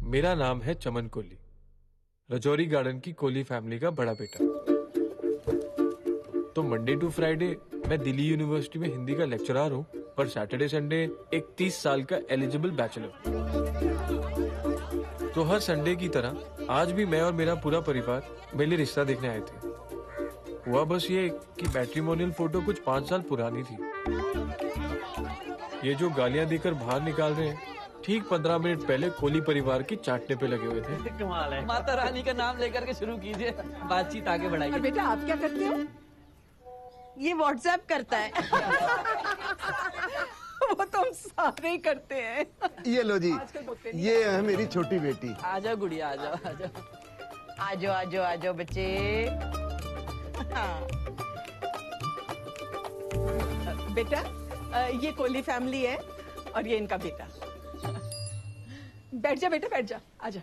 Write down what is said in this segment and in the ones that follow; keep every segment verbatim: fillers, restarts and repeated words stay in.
मेरा नाम है चमन कोली, रजौरी गार्डन की कोली फैमिली का बड़ा बेटा। तो मंडे टू फ्राइडे मैं दिल्ली यूनिवर्सिटी में हिंदी का लेक्चरर हूँ, पर सैटरडे संडे एक तीस साल का एलिजिबल बैचलर। तो हर संडे की तरह आज भी मैं और मेरा पूरा परिवार मेरे लिए रिश्ता देखने आए थे। हुआ बस ये कि मैट्रिमोनियल फोटो कुछ पांच साल पुरानी थी। ये जो गालियां देकर बाहर निकाल रहे हैं, ठीक पंद्रह मिनट पहले कोली परिवार की चाटने पे लगे हुए थे। कमाल है। माता रानी का नाम लेकर के शुरू कीजिए, बातचीत आगे बढ़ाइए। बेटा आप क्या करते हो? ये व्हाट्सएप करता है। वो तो हम सारे ही करते हैं। ये लो जी, ये है मेरी छोटी बेटी। आ जाओ गुड़िया, आ जाओ आ जाओ आ जाओ आ जाओ आ जाओ बच्चे। हाँ। बेटा ये कोली फैमिली है और ये इनका बेटा। बैठ जा बेटा, बैठ जा, आजा।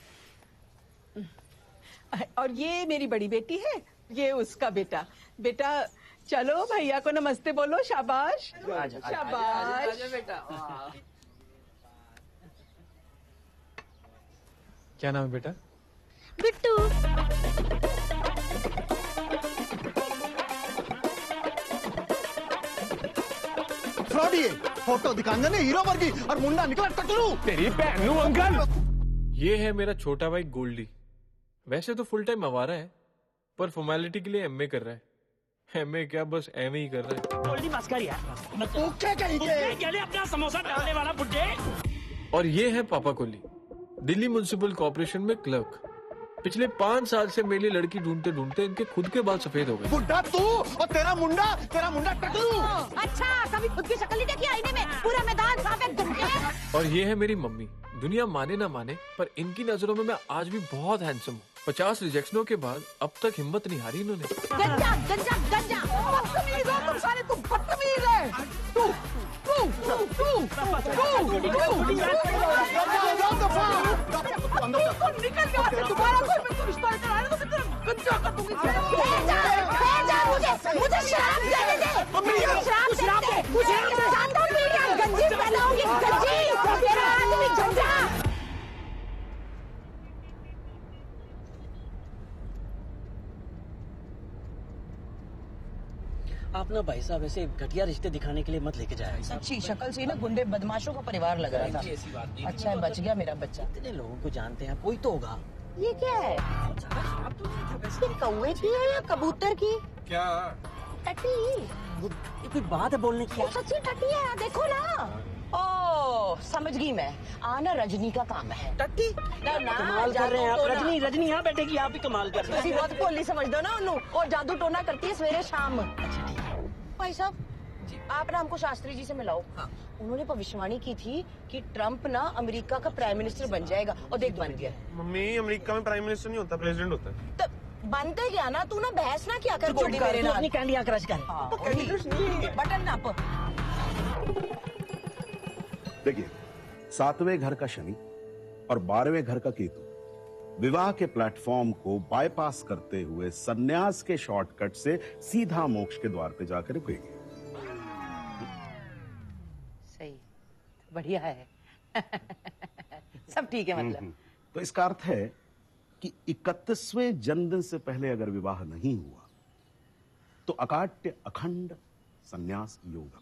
और ये मेरी बड़ी बेटी है, ये उसका बेटा। बेटा चलो भैया को नमस्ते बोलो। शाबाश शाबाश। आजा बेटा। क्या नाम है बेटा? बिट्टू। फ्रॉडी है, फोटो दिखाने ने हीरो वर्गी और मुंडा निकला टकलू। तेरी बहन अंकल। ये है मेरा छोटा भाई गोल्डी। वैसे तो फुल टाइम आवारा है, पर फॉर्मेलिटी के लिए एमए कर रहा है। एमए क्या, बस एमए ही कर रहा है। गोल्डी बस कर यार। तू क्या करेंगे? क्या अपना समोसा डालने वाला बुड्ढे। और ये है पापा कोली, दिल्ली म्युनिसिपल कॉर्पोरेशन में क्लर्क। पिछले पांच साल से मेरी लड़की ढूंढते ढूंढते इनके खुद के बाल सफेद हो गए। बुड्ढा तू और तेरा मुंडा, तेरा मुंडा टकलू। अच्छा, कभी खुद की शक्ल नहीं देखी आईने में? पूरा मैदान साफ है दुनिया। और ये है मेरी मम्मी। दुनिया माने ना माने, पर इनकी नजरों में मैं आज भी बहुत हैंडसम हूँ। पचास रिजेक्शनों के बाद अब तक हिम्मत नहीं हारी इन्होंने। गंजा गंजा गंजा। बदतमीज हो तुम सारे, तुम बदतमीज है। तू तू तू तू तू निकल के वहाँ से। दोबारा कोई मैं तो रिश्ता लेकर आया तो मैं तेरा गंजा कर दूंगी। भेजा भेजा मुझे मुझे शराब देने दे। मुझे शराब दे दे। मुझे शानदार मीडिया गंजी फैलाओगी, गंजी तेरा आदमी गंजा। आप ना भाई साहब ऐसे घटिया रिश्ते दिखाने के लिए मत लेके जाए। सच्ची शक्ल से ना गुंडे बदमाशों का परिवार लग रहा था। ऐसी बात नहीं। अच्छा है बच गया मेरा बच्चा। इतने लोगों को जानते हैं, कोई तो होगा। ये क्या है? इसके कौवे की है या कबूतर की? क्या? टट्टी। ये कोई बात है बोलने की? सच्ची टट्टी है, देखो ना। ओ समझ गई मैं, आना रजनी का काम है। टट्टी ना ना कमाल कर रहे हैं आप। रजनी रजनी यहाँ बैठेगी, आप ही कमाल कर रहे तुसी हैं। बहुत भोली समझ दो ना उन्हों, और जादू टोना करती है सवेरे शाम। अच्छा ठीक है। भाई साहब आप ना हमको शास्त्री जी से मिलाओ। हाँ। उन्होंने भविष्यवाणी की थी कि ट्रम्प ना अमेरिका का प्राइम मिनिस्टर बन जाएगा, और देख बन गया। मम्मी अमेरिका में प्राइम मिनिस्टर नहीं होता, प्रेसिडेंट होता है। तो बनते क्या ना, तू ना बहस ना क्या कर। चुप गोल्डी कर, मेरे तू नाल। अपनी कैंडियाँ क्रश कर। हाँ, बटन नाप। देखिए, सातवें घर का शनि और बारहवें घर का केतु विवाह के प्लेटफॉर्म को बाईपास करते हुए सन्यास के शॉर्टकट से सीधा मोक्ष के द्वार पे जाकर रुकेगी। सही, बढ़िया है। सब ठीक है मतलब। तो इसका अर्थ है कि इकतीसवें जन्मदिन से पहले अगर विवाह नहीं हुआ तो अकाट्य अखंड सन्यास योग।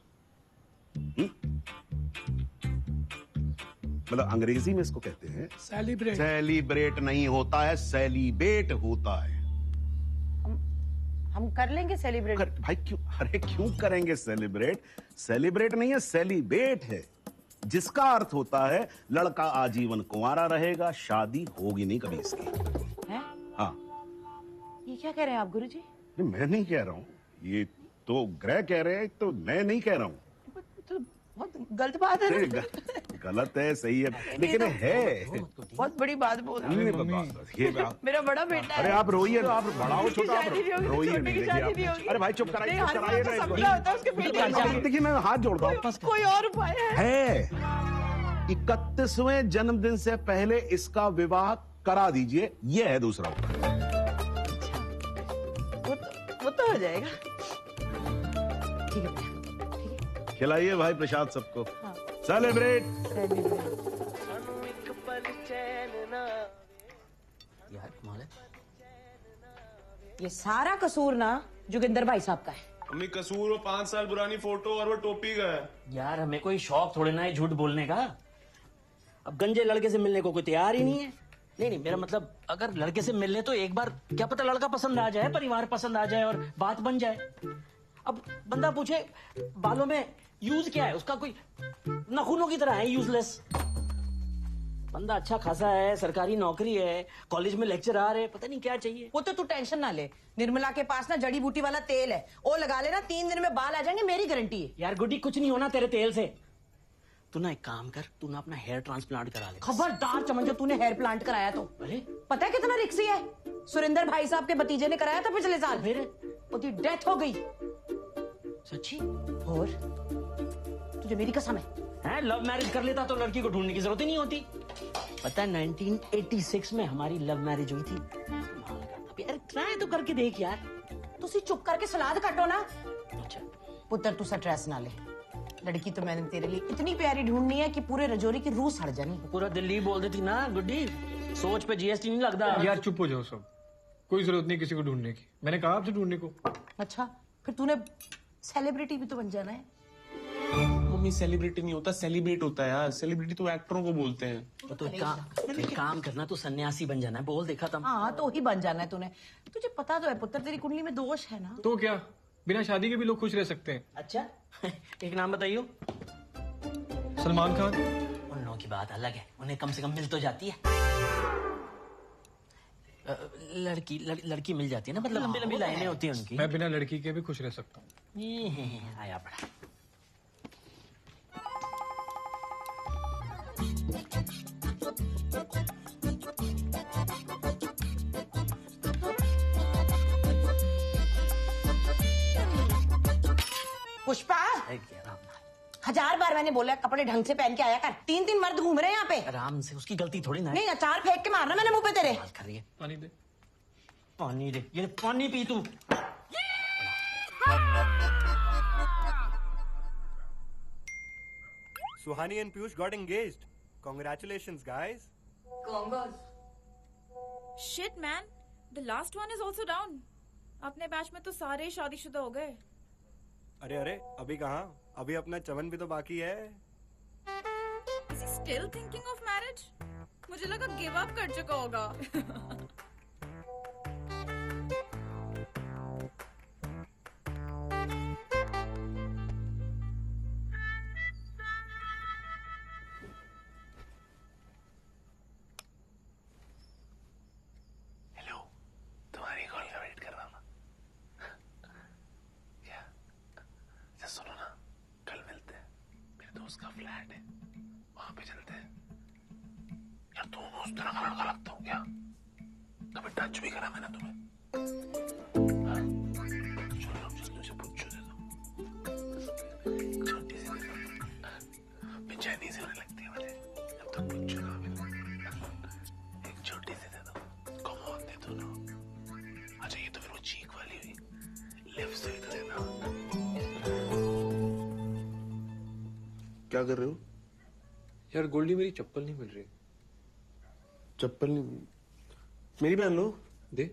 मतलब अंग्रेजी में इसको कहते हैं सेलिब्रेट। सेलिब्रेट नहीं होता है, सेलिब्रेट होता है। हम, हम कर लेंगे सेलिब्रेट। कर, भाई क्यों, अरे क्यों करेंगे सेलिब्रेट? सेलिब्रेट नहीं है, सेलिब्रेट है, जिसका अर्थ होता है लड़का आजीवन कुंवारा रहेगा, शादी होगी नहीं कभी इसकी। है? हाँ। ये क्या कह रहे हैं आप गुरुजी? नहीं, मैं नहीं कह रहा हूँ, ये तो ग्रह कह रहे हैं, तो मैं नहीं कह रहा हूँ। तो बहुत गलत बात है ना। गलत है, सही है, लेकिन है बहुत बड़ी बात बोल रहा नहीं, नहीं, बस, बस, ये बात। मेरा बड़ा बेटा है। अरे आप रोइए तो, आप बड़ा हो छोटा, आप रोइए नहीं, देखिए आप। अरे भाई चुप कराइए, चुप कराइए ना। देखिए मैं हाथ जोड़ता हूँ। कोई और उपाय है? इकतीसवें जन्मदिन से पहले इसका विवाह करा दीजिए, ये है दूसरा उपाय। वो तो, वो तो हो जाएगा। ठीक है, खिलाइए भाई प्रसाद सबको। सेलिब्रेट। सेलिब्रेट। ये सारा कसूर ना जोगिंदर भाई साहब का है। अम्मी कसूर वो पांच साल पुरानी फोटो और वो टोपी का है। यार हमें कोई शौक थोड़े ना है झूठ बोलने का। अब गंजे लड़के से मिलने को कोई तैयार ही नहीं है। नहीं नहीं मेरा मतलब अगर लड़के से मिलने तो एक बार क्या पता लड़का पसंद आ जाए, परिवार पसंद आ जाए और बात बन जाए। अब बंदा पूछे बालों में यूज क्या है, उसका कोई नखूनों की तरह है यूजलेस। बंदा अच्छा खासा है, सरकारी नौकरी है, कॉलेज में लेक्चरर है, पता नहीं क्या चाहिए। वो तो तू टेंशन ना ले, निर्मला के पास ना जड़ी बूटी वाला तेल है, वो लगा लेना, तीन दिन में बाल आ जाएंगे, मेरी गारंटी है। यार गुड्डी कुछ नहीं होना तेरे तेल से। तू ना एक काम कर, तू ना अपना हेयर ट्रांसप्लांट करा ले। खबरदार चमन, जो तूने हेयर प्लांट कराया तो अरे पता है कितना रिक्सी है। सुरेंद्र भाई साहब के भतीजे ने कराया था पिछले साल, फिर उसकी डेथ हो गई। सच्ची? और तुझे मेरी कसम है। है लव मैरिज कर लेता तो लड़की को ढूंढने की जरूरत ही नहीं होती। पता है नाइनटीन एटी सिक्स में हमारी लव मैरिज हुई थी। यार ट्राई तो करके देख यार। तुसी चुप करके सलाद काटो ना। अच्छा पुत्र तू स्ट्रेस ना ले, लड़की तो मैंने तेरे लिए इतनी प्यारी ढूंढनी है कि पूरे रजौरी की रूह सड़ जानी। पूरा दिल्ली बोल देती ना गुड्डी, सोच पे जीएसटी नहीं लगता। यार चुप हो जाओ सब, कोई जरूरत नहीं किसी को ढूंढने की। मैंने कहा आपसे ढूंढने को। अच्छा फिर तूने सेलिब्रिटी भी तो बन जाना है। मम्मी सेलिब्रिटी नहीं होता, सेलिब्रेट होता है यार। सेलिब्रिटी तो एक्टरों को बोलते हैं। तो एक काम एक काम करना, तू सन्यासी बन जाना है। बोल देखा था। हाँ तो ही बन जाना है तूने। तुझे पता तो है पुत्र तेरी कुंडली में दोष है ना। तो क्या बिना शादी के भी लोग खुश रह सकते हैं? अच्छा एक नाम बताइयो। सलमान खान। उन लोगों की बात अलग है, उन्हें कम से कम मिल तो जाती है। अ, लड़की लड़, लड़की मिल जाती है ना, मतलब लंबी लंबी लाइनें होती हैं उनकी। मैं बिना लड़की के भी खुश रह सकता हूँ। ये आया बड़ा। पुष्पा, हजार बार मैंने बोला कपड़े ढंग से पहन के आया कर। तीन तीन मर्द घूम रहे हैं यहाँ पे। आराम से, उसकी गलती थोड़ी ना है। नहीं अचार फेंक के मारना मैंने मुंह पे तेरे। बात कर रही है। पानी दे। पानी दे, ये पानी पी तू। Suhani and Piyush got engaged. Congratulations, guys. Congos. Shit, man. The last one is also down. अपने बैच में तो सारे शादीशुदा हो गए। अरे अरे अभी कहाँ? अभी अपना चमन भी तो बाकी है। Is he still thinking of marriage? मुझे लगा गिव अप कर चुका होगा। उसका फ्लैट है, वहां पे चलते हैं। यार तुम उस तरह का लड़का लगता हूँ क्या? कभी टच भी करा मैंने तुम्हें? हाँ? चलो चलो मुझे पूछो दे दो, छोटी सी दे दो, बेचैनी सी होने लगती है मुझे जब तक पूछो ना मिले। एक छोटी सी दे दो, कम ऑन दे दो ना। अच्छा ये तो फिर वो चीक वाली हुई, लिप्स हुई तो देना। क्या कर रहे हो? यार गोल्डी मेरी चप्पल नहीं मिल रही। चप्पल नहीं, मेरी पहन लो। दे।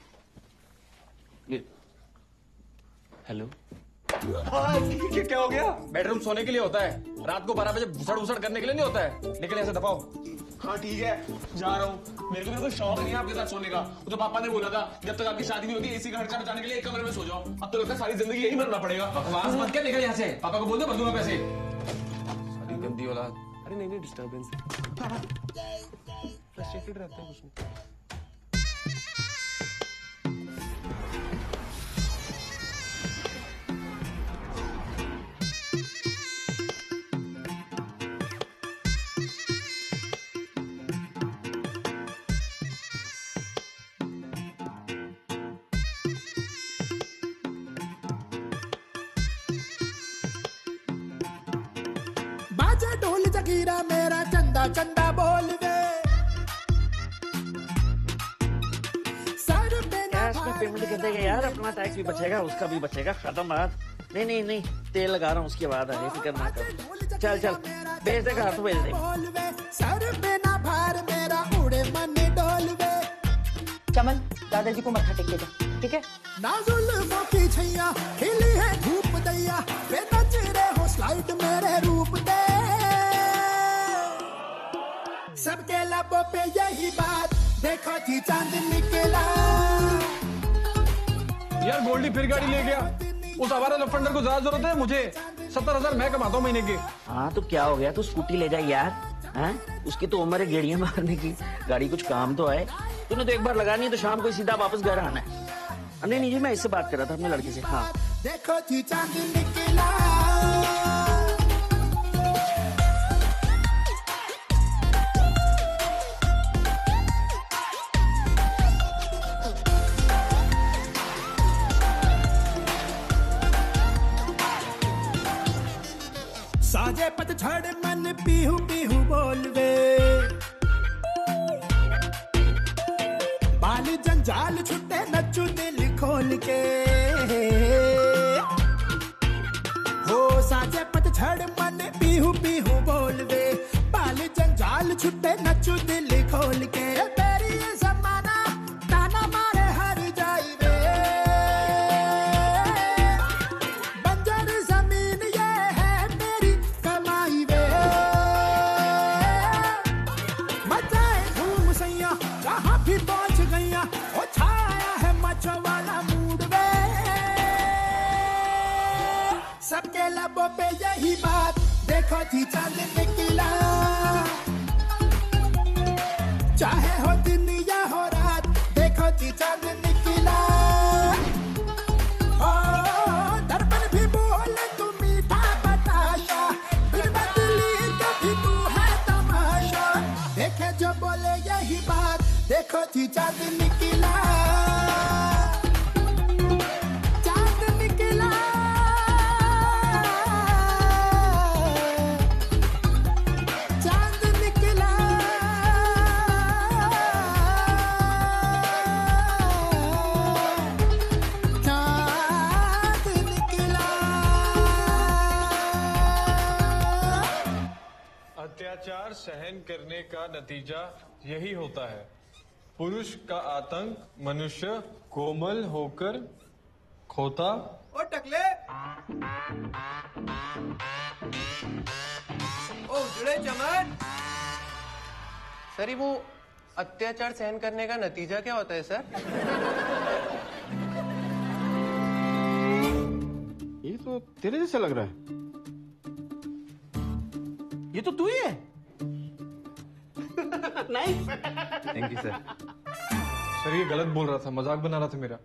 ये हेलो। क्या हो गया? बेडरूम सोने के लिए होता है, रात को बारह बजे भुसड़ भुसड़ करने के लिए नहीं होता है। लेकिन ऐसे दबाओ। हाँ ठीक है, जा रहा हूँ। मेरे को मेरे को शौक नहीं है आपके साथ सोने का। वो तो पापा ने बोला था जब तक आपकी शादी नहीं होती एसी का खर्चा बचाने के लिए एक कमरे में सो जाओ। अब तो लगता है सारी जिंदगी यही मरना पड़ेगा। बकवास मत क्या, निकल यहाँ से। पापा को बोल दो भर दूंगा पैसे। गंदी औलाद। अरे नहीं नहीं डिस्टर्बेंस फ्रस्ट्रेटेड रहता है कुछ नहीं। बाजा ढोल जगीरा मेरा चंदा चंदा बोल दे। सर पे कैश में पेमेंट कर देगा यार, अपना टैक्स भी बचेगा, उसका भी बचेगा। खत्म बात। नहीं नहीं नहीं तेल लगा रहा हूँ, उसके बाद आगे फिक्र ना कर। चल चल भेज देगा, तू भेज दे। सर पे ना भार मेरा उड़े मन डोल वे। चमन दादाजी को मत्था टेक के जा, ठीक है? नाजुल्फों की छैया खिली है धूप दैया, बेनच रे हो स्लाइड मेरे रूप दे। सबके लबों पे यही बात, देखो जी चांद निकला। यार गोल्डी फिर गाड़ी ले गया। उस आवारा लफंडर को ज्यादा जरूरत है मुझे। सत्तर हजार मैं कमाता हूँ महीने के। हाँ तो क्या हो गया, तू स्कूटी ले जा यार। हैं? उसकी तो उम्र है गेड़ियां मारने की, गाड़ी कुछ काम तो आए। तूने तो एक बार लगानी है तो शाम को सीधा वापस घर आना है। नहीं नहीं जी, मैं इससे बात कर रहा था अपने लड़के से। हाँ देखो जी चांद निकला। साजे पतझड़ मन पीहू पीहू बोलवे, बाल जंजाल छुट्टे नचू दिल खोल के। हो साजे पतझड़ मन पीहू पीहू बोलवे, बाल जंजाल छुट्टे नचू दिल खोल के। तेरी ये जमाना ताना मारे हर जाइवे, बंजर जमीन ये है मेरी कमाई वे। मचाए धूम सैया जहाँ भी पहुंच गईया, ओ छाया है मचो वाला मूड वे। सबके लबों पे यही बात, देखो जी चांद निकला। चाहे हो दिन या हो रात, देखो जी चांद निकला। ओ दर्पण भी बोले तू मीठा बताशा, फिर बदली कभी तू है तमाशा। देखे जो बोले यही बात, देखो जी चांद निकला। चांद निकला। चांद निकला। चांद निकला। अत्याचार सहन करने का नतीजा यही होता है। पुरुष का आतंक मनुष्य कोमल होकर खोता। ओ टकले, ओ जुड़े चमन। सर ये वो अत्याचार सहन करने का नतीजा क्या होता है सर? ये तो तेरे जैसा लग रहा है। ये तो तू ही है। Nice. Thank you sir. Sir ये गलत बोल रहा था, मजाक बना रहा था मेरा।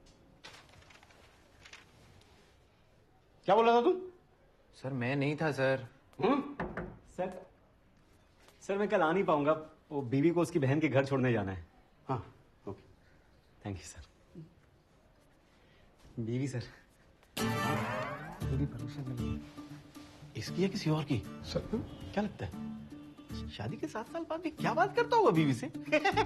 क्या बोल रहा था तू? सर मैं नहीं था सर। सर सर मैं कल आ नहीं पाऊंगा, वो बीवी को उसकी बहन के घर छोड़ने जाना है। हाँ ओके थैंक यू सर। बीवी सर तेरी भरोसे नहीं, इसकी या किसी और की? सर क्या लगता है शादी के सात साल बाद भी क्या बात करता होगा बीवी से?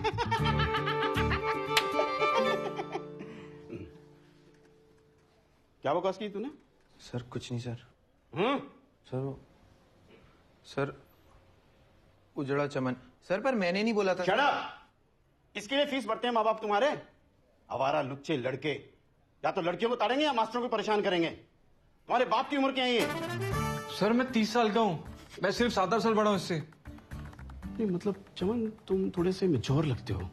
क्या बकवास की तूने? सर कुछ नहीं सर। हम्म सर वो सर उजड़ा चमन सर, पर मैंने नहीं बोला था। Shut up! इसके लिए फीस भरते हैं माँ बाप तुम्हारे। आवारा लुच्चे लड़के या तो लड़कियों को ताड़ेंगे या मास्टरों को परेशान करेंगे। तुम्हारे बाप की उम्र क्या है ये? सर मैं तीस साल का हूँ, मैं सिर्फ सात आठ साल बड़ा हूँ इससे। नहीं मतलब चमन तुम थोड़े से मेच्योर लगते हो।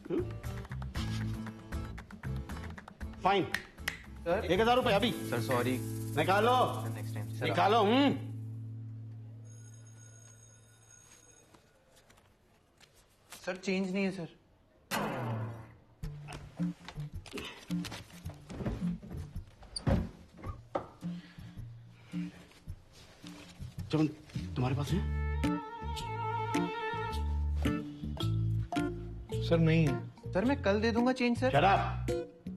फाइन सर एक हजार रुपए अभी। Sir sorry. निकालो नेक्स्ट टाइम निकालो। हम्म सर चेंज नहीं है सर। चमन तुम्हारे पास है? सर नहीं है। सर मैं कल दे दूंगा चेंज सर। Shut up!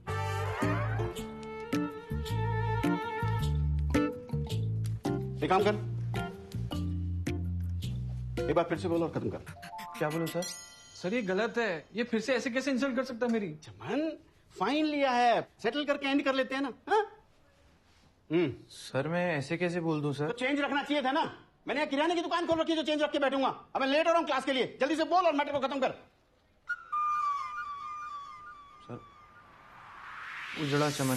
एक काम कर, एक बार फिर से बोलो और खत्म कर। क्या बोलूं सर? सर ये गलत है, ये फिर से ऐसे कैसे इंसल्ट कर सकता है मेरी? चमन फाइन लिया है, सेटल करके एंड कर लेते हैं ना। हाँ? हम्म सर मैं ऐसे कैसे बोल दूं सर? तो चेंज रखना चाहिए था ना। मैंने यहाँ किराने की दुकान खोल रखी है जो चेंज रख के बैठूंगा। अब मैं लेट हो रहा हूँ क्लास के लिए, जल्दी से बोल और मैटर को खत्म कर। उजड़ा चमन।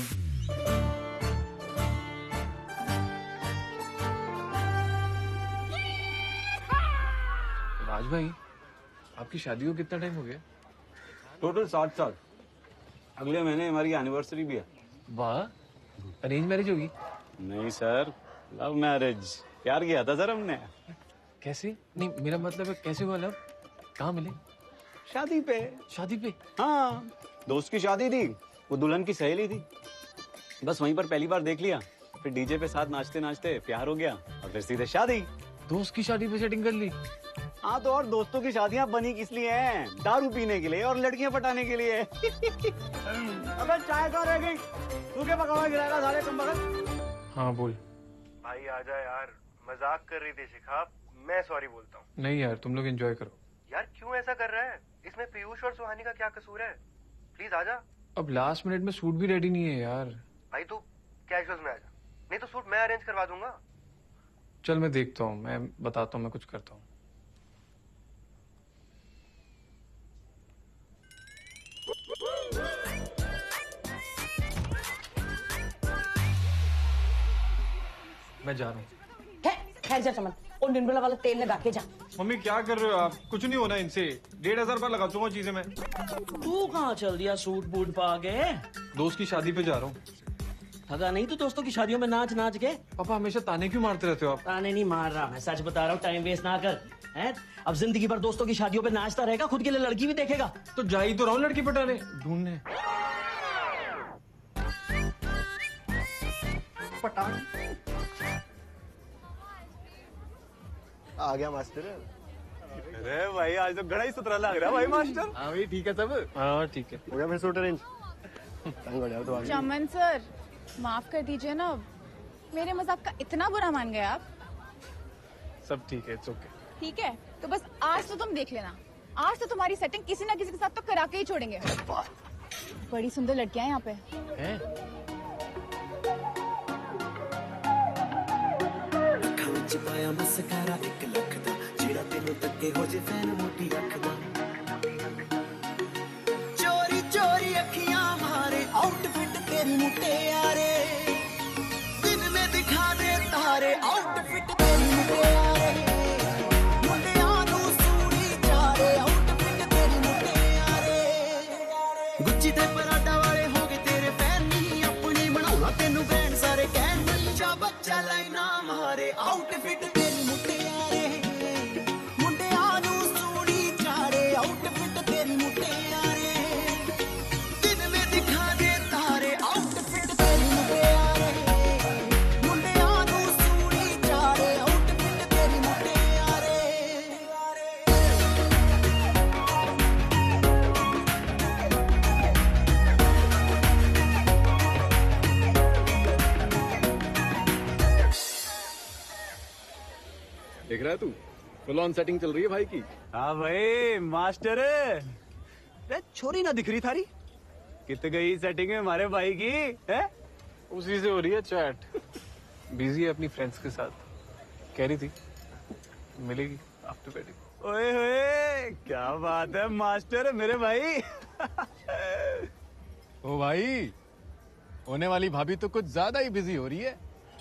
राज भाई, आपकी शादी को कितना टाइम हो गया? टोटल सात साल। अगले महीने हमारी एनिवर्सरी भी है। वाह, अरेंज मैरिज होगी? नहीं सर, लव मैरिज। प्यार किया था सर हमने। कैसे? नहीं, मेरा मतलब है कैसे हुआ लव? कहाँ मिले? शादी पे। शादी पे? हाँ, दोस्त की शादी थी, वो दुल्हन की सहेली थी। बस वहीं पर पहली बार देख लिया, फिर डीजे पे साथ नाचते नाचते प्यार हो गया और फिर सीधे शादी। दोस्त की शादी पे सेटिंग कर ली? हाँ, तो और दोस्तों की शादियां बनी किस लिए हैं? दारू पीने के लिए और लड़कियां पटाने के लिए। अबे चाय कहाँ रह गई? तू क्या पकावा गिराएगा साले कम बगल? हाँ बोल। भाई आजा यार, मजाक कर रही थी शिखाब, मैं सॉरी बोलता हूँ। नहीं यार, तुम लोग एंजॉय करो। यार क्यों ऐसा कर रहा है? इसमें पीयूष और सुहानी का क्या कसूर है? प्लीज आजा। अब लास्ट मिनट में सूट भी रेडी नहीं है यार। भाई तू कैजुअल्स में आजा, नहीं तो सूट मैं अरेंज करवा दूंगा। चल मैं देखता हूँ, मैं बताता हूँ, मैं कुछ करता हूँ। मैं जा रहा हूँ। खैर जा चमन, और निर्मला वाला तेल लगा के जा। मम्मी क्या कर रहे हो आप? कुछ नहीं होना इनसे। डेढ़ हजार रुपया लगा दूंगा चीजें मैं। तू कहाँ चल दिया सूट बूट पा के? दोस्त की शादी पे जा रहा हूँ। थका नहीं तू दोस्तों की शादियों में नाच नाच के? पापा हमेशा ताने क्यों मारते रहते हो आप? ताने नहीं मार रहा, मैं सच बता रहा हूँ, टाइम वेस्ट ना कर। हैं? अब जिंदगी भर दोस्तों की शादियों पे नाचता रहेगा, खुद के लिए लड़की भी देखेगा? तो जा ही तो रहा हूँ लड़की पटाने, ढूंढने। पटान आ गया मास्टर। अरे भाई आज तो बड़ा ही सुथरा लग रहा है भाई मास्टर। हाँ भाई ठीक है सब। हाँ ठीक है, हो गया फिर सूट अरेंज। तंग हो जाओ तो आगे। चमन सर, माफ कर दीजिए ना, मेरे मजाक का इतना बुरा मान गए आप? सब ठीक है, इट्स ओके। ठीक है, तो बस आज तो तुम देख लेना, आज तो तुम्हारी सेटिंग किसी ना किसी के साथ तो करा के ही छोड़ेंगे। बड़ी सुंदर लड़कियां हैं यहाँ पे। हैं? पाया मस्कारा एक लख दा जेड़ा तेनू तक्के हो जे फैन मोटी रखदा चोरी चोरी अखियां मारे आउटफिट तेरी मुटियारे दिन में दिखा दे तारे आउटफिट तेरी मुटियारे मुंडियां नू सूड़ी चारे आउटफिट तेरी मुटियारे गुच्ची ते पराठा वाले हो गए तेरे फैन नहीं अपनी बनाउणा तेनू बैंड सारे कहन बच्चा बच्चा लाइना मारे आउटफिट तेरी मुटियारे मुंडियां नू सूड़ी चारे आउटफिट तेरी मुटियारे दिन में दिखा दे तारे आउटफिट तेरी मुटियारे मुंडियां नू सूड़ी चारे आउटफिट तेरी मुटियारे देख रहा है तू, फुल ऑन सेटिंग चल रही है भाई की। हाँ भाई मास्टर। रे छोरी ना दिख रही थारी, कित गई सेटिंग है हमारे भाई की? है उसी से हो रही है चैट। बिजी है अपनी फ्रेंड्स के साथ, कह रही थी मिलेगी आफ्टर वेडिंग। ओए होए, क्या बात है मास्टर मेरे भाई। ओ भाई, होने वाली भाभी तो कुछ ज्यादा ही बिजी हो रही है।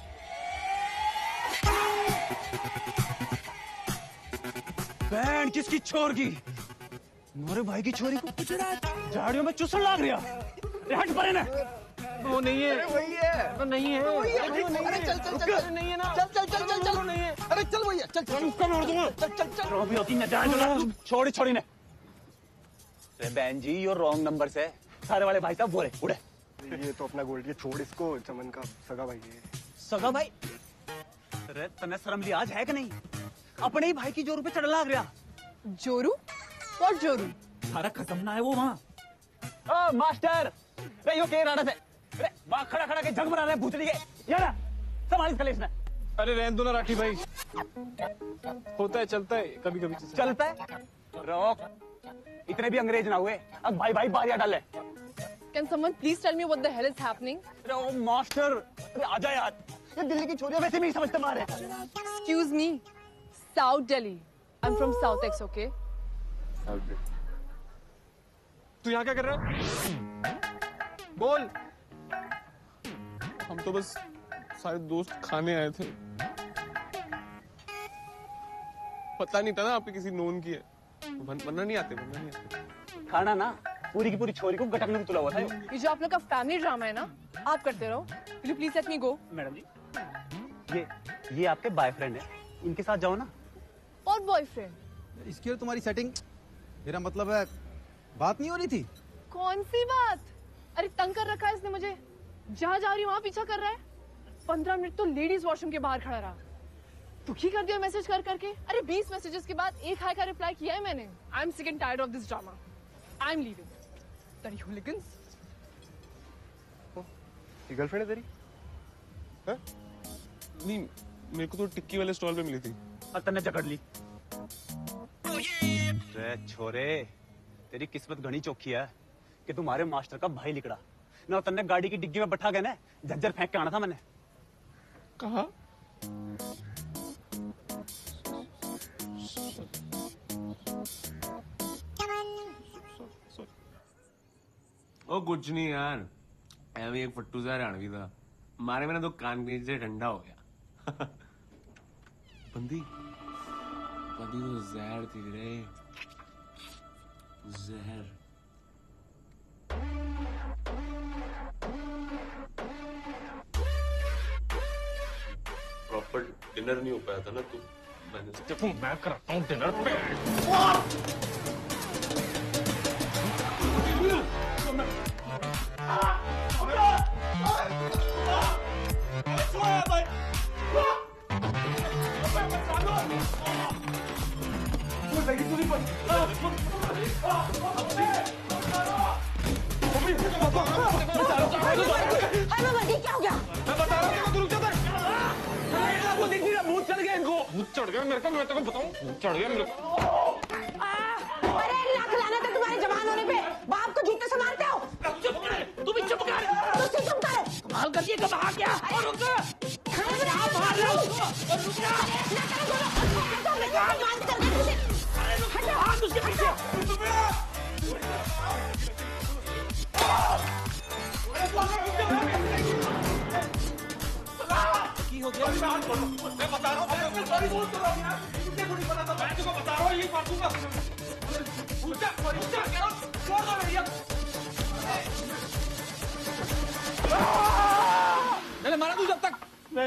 बैंड किसकी छोर की? मोरे भाई की छोरी को कुछ झाड़ियों में चुसन लाग रहा। हट परे ना। वो नहीं है। अरे वही है। तो नहीं है। वही है। अरे चल चल चल। अरे नहीं है ना। चल चल चल चल चल। नहीं है। अरे चल वही है। चल चल। उसका मार दूंगा। चल चल चल। रोबी होती न जान दो छोड़ी छोड़ी ने। अरे बहन जी यो रॉन्ग नंबर से सारे वाले भाई साहब बोले उड़े। ये तो अपना गोल्ड, ये छोड़ इसको, चमन का सगा भाई है। सगा भाई? अरे तने शर्म लिहाज है कि नहीं? अपने ही भाई की जोरू पे चढ़ लाग रहा। जोरू? और जोरू? सारा खत्म ना है वो वहाँ। ओ मास्टर, रे यो के राडा से, रे वहाँ खड़ा खड़ा के जग बना रहे भूतनी के, यार संभाल इस कलेश ने। अरे रहने दो ना राठी भाई, होता है चलता है कभी कभी। चलता है? रोक, इतने भी अंग्रेज ना हुए, अब भाई भाई बारियां डाले। Can someone please tell me what the hell is happening? अरे ओ मास्टर, अरे आजा यार, ये दिल्ली की छोरियां वैसे भी नहीं समझते मारे। Excuse me, South Delhi. I'm from South X, okay? तू यहाँ क्या कर रहा है? बोल। हम तो बस सारे दोस्त खाने आए थे। पता नहीं था ना आपके किसी नोन की है। वरना नहीं आते, वरना नहीं आते। खाना ना पूरी की पूरी छोरी को गटक में तुला हुआ था। ये जो आप लोग का फैमिली ड्रामा है ना, आप करते रहो। Will you please let me go? Madam ji, ये ये आपके बॉयफ्रेंड है, इनके साथ जाओ ना। और बॉयफ्रेंड? इसकी और तुम्हारी सेटिंग, मेरा मतलब है बात नहीं हो रही थी। कौन सी बात? अरे तंग कर रखा है इसने मुझे, जहाँ जा रही हूँ वहाँ पीछा कर रहा है। पंद्रह मिनट तो लेडीज वॉशरूम के बाहर खड़ा रहा, दुखी कर दिया मैसेज कर करके। अरे बीस मैसेजेस के बाद एक हाई का रिप्लाई किया है मैंने। I am sick and tired of this drama, I am leaving. तेरी हूलिगन्स। ये गर्लफ्रेंड है तेरी? हाँ? नहीं, मेरे को तो टिक्की वाले स्टॉल पे मिली थी। और तन्ने जकड़ ली। रे छोरे, तेरी किस्मत घनी चौखी है कि तुम्हारे मास्टर का भाई लिकड़ा ना। तन्ने गाड़ी की डिग्गी में बैठा गया ना, झज्जर फेंक के आना था मैंने। कहा? ओ कुछ नहीं यार, ऐਵੇਂ एक फट्टू सा हरियाणवी था, मारे मैंने तो कान के नीचे ठंडा हो गया। बंदी बंदी तो जहर थी रे, जहर। प्रॉपर डिनर नहीं हो पाया था ना, तो मैंने मैं कराता हूँ डिनर पे। क्या हो गया? मैं बता रहा हूँ, रुक जा। वो देख नहीं रहा, भूत चढ़ गया इनको। भूत चढ़ गया मेरे को, मैं तेरे को बताऊँ, भूत चढ़ गया मेरे को। अरे लाख लानत है तुम्हारे जवान होने पे, बाप को जूते से मारते हो। चुप कर, तू भी चुप कर। तू चुप कर। कमाल कर दिया, कब आ गया? और रुक क्या मार रहा हूँ? और रुक जा। अरे रुक, हाथ उसके पीछे। की हो गया? मैं बता रहा हूँ, मैं सॉरी बोल तो रहा हूँ यार, मुझे थोड़ी पता था। मैं तुमको बता रहा हूँ, यही मार दूंगा। उल्टा उल्टा करो, छोड़ दो मेरी। मैंने मारा तू जब तक नहीं।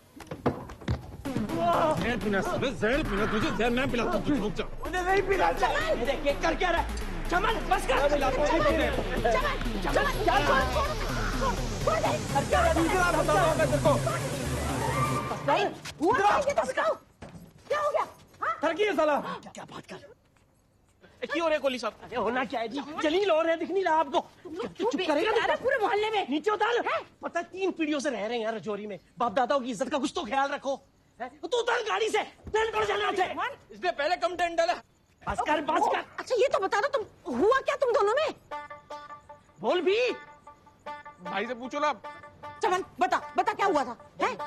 जहर पीना, जहर पीना तुझे, जहर मैं पिलाता हूँ, रुक जा। मुझे नहीं पिलाता। मेरे केक कर क्या रहा है? चमन बस कर। चमन चमन क्या छोड़ छोड़ दे। क्या दूसरी बात बताता हूँ मैं तेरे को। नहीं हुआ ये तो बताओ, क्या हो गया? थरकी है साला। क्या बात कर? की हो रहे कोली साहब? अरे होना क्या है जी, जलील हो रहे हैं, दिख नहीं रहा आपको? चुप करेगा ना पूरे मोहल्ले में। नीचे उतार। पता है तीन पीढ़ियों से रह रहे हैं यार रजौरी में, बाप दादाओं की इज्जत का कुछ तो ख्याल रखो। तू उतार गाड़ी से, ट्रेन पड़ जाना है। इसने पहले कम टेंट डाला। बस कर बस कर। अच्छा ये तो बता दो, तुम हुआ क्या तुम दोनों में? बोल भी। भाई से पूछो ना। चमन बता बता क्या हुआ था? है?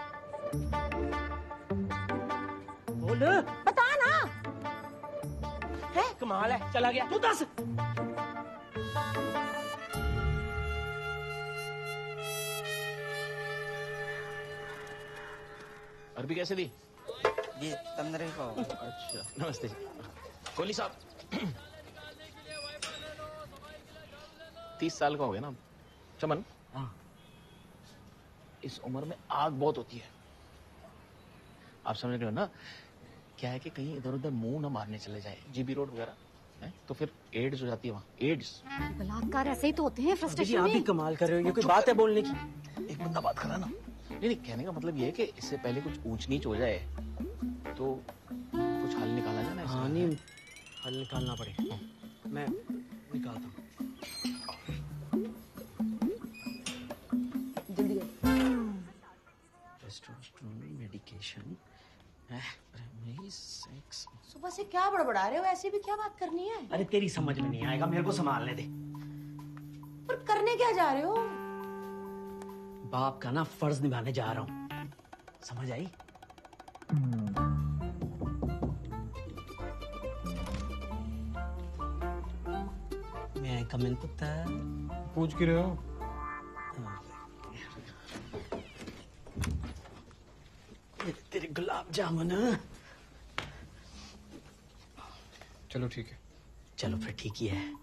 बोल बता ना। है कमाल है, चला गया तू दस। अरबी कैसे दी? ये पंद्रह का होगा। अच्छा नमस्ते कोहली साहब। तीस साल का हो गया ना चमन? हाँ। इस उम्र में आग बहुत होती है, आप समझ रहे हो ना? क्या है कि कहीं इधर उधर मुंह ना मारने चले जाए, जीबी रोड वगैरह है तो फिर एड्स हो जाती है वहाँ, एड्स। बलात्कार ऐसे ही तो होते हैं फ्रस्ट्रेशन में। आप भी कमाल कर रहे हो, ये कोई बात है बोलने की? एक बंदा बात करा ना। नहीं नहीं, कहने का मतलब ये है कि इससे पहले कुछ ऊंच नीच हो जाए तो कुछ हल निकाला जाए ना। हाँ नहीं, हल निकालना पड़ेगा, मैं निकालता हूँ। जल्दी मेडिकेशन। सुबह से क्या बड़बड़ा रहे हो? ऐसे भी क्या बात करनी है? अरे तेरी समझ में नहीं आएगा, मेरे को संभालने दे। पर करने क्या जा रहे हो? बाप का ना फर्ज निभाने जा रहा हूँ, समझ आई? मैं कम इन पुत्र पूछ क्यों रहे हो? गुलाब जामुन। चलो ठीक है। चलो फिर ठीक ही है।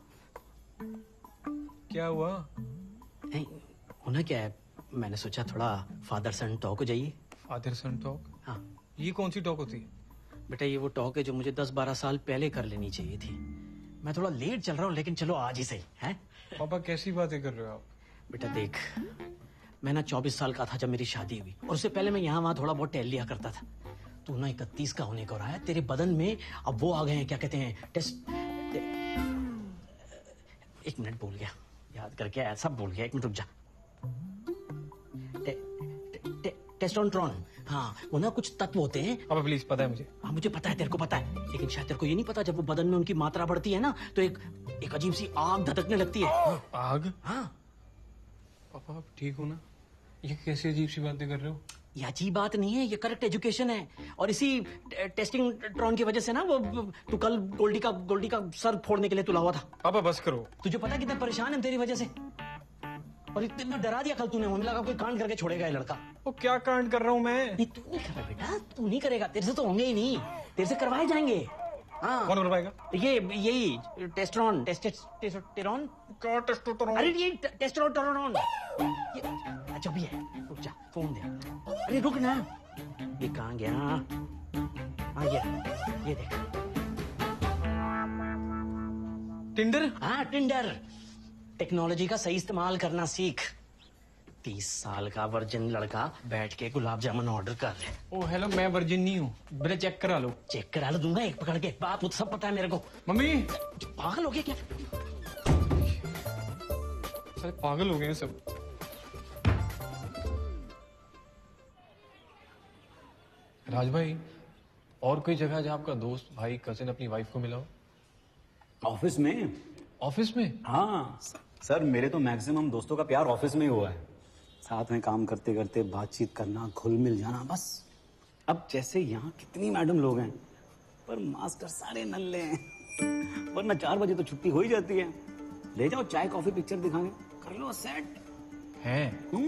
क्या हुआ? नहीं होना क्या है, मैंने सोचा थोड़ा फादर सन टॉक हो जाइए। Father son talk? हाँ। ये कौन सी टॉक होती है? बेटा ये वो टॉक है जो मुझे दस बारह साल पहले कर लेनी चाहिए थी। मैं थोड़ा लेट चल रहा हूँ, लेकिन चलो आज ही सही है। पापा कैसी बातें कर रहे हो आप? बेटा देख, मैं ना चौबीस साल का था जब मेरी शादी हुई, और उससे पहले मैं यहाँ वहाँ थोड़ा बहुत टहल लिया करता था। तू ना इकतीस का होने को रहा है, तेरे बदन में अब वो आ गए हैं, क्या कहते हैं, टेस्ट टे... एक मिनट भूल गया, याद करके आया, सब भूल गया। एक मिनट रुक जा। टे, टे, टे, टेस्टोस्टेरोन, हाँ वो ना कुछ तत्व होते हैं। पापा प्लीज, पता है मुझे। हाँ मुझे पता है, तेरे को पता है, लेकिन शायद तेरे को ये नहीं पता, जब वो बदन में उनकी मात्रा बढ़ती है ना तो एक एक अजीब सी आग धधकने लगती है। आग? हाँ। पापा आप ठीक हो ना? ये कैसी अजीब सी बातें कर रहे हो? ये अजीब बात नहीं है, ये करेक्ट एजुकेशन है। और इसी टेस्टिंग ट्रॉन की वजह से ना वो तू कल गोल्डी का गोल्डी का सर फोड़ने के लिए तुला हुआ था। पापा बस करो। तुझे पता कितना परेशान है तेरी वजह से, और इतना डरा दिया कल तूने, मुझे लगा कोई कांड करके छोड़ेगा ये लड़का। वो क्या कांड कर रहा हूँ मैं? नहीं तू नहीं कर रहा बेटा, तू नहीं करेगा, तेरे से तो होंगे ही नहीं, तेरे से करवाए जाएंगे। हाँ। कौन करवाएगा? ये यही टेस्टोस्टेरोन टेस्टोस्टेरोन क्या टेस्टोस्टेरोन? अरे ये टेस्टोस्टेरोन, अच्छा भी है, रुक जा फोन दे। अरे रुक ना, ये कहाँ गया? हाँ ये ये देख, टिंडर। हाँ टिंडर, टेक्नोलॉजी का सही इस्तेमाल करना सीख। तीस साल का वर्जिन लड़का बैठ के गुलाब जामुन ऑर्डर कर रहे। ओ हेलो, मैं वर्जिन नहीं हूँ, मेरा चेक करा लो। चेक करा लो दूंगा एक पकड़ के, बात वो सब पता है मेरे को। मम्मी पागल हो गया क्या? सारे पागल हो गए हैं सब। राज भाई, और कोई जगह जहाँ आपका दोस्त भाई कजिन अपनी वाइफ को मिला हो? ऑफिस में। ऑफिस में? हाँ सर, मेरे तो मैक्सिमम दोस्तों का प्यार ऑफिस में ही हुआ है। साथ में काम करते करते बातचीत करना, घुल मिल जाना, बस। अब जैसे यहाँ कितनी मैडम लोग हैं, पर मास्टर सारे नल्ले हैं। वरना चार बजे तो छुट्टी हो ही जाती है। ले जाओ चाय कॉफी पिक्चर दिखाने, कर लो सेट है।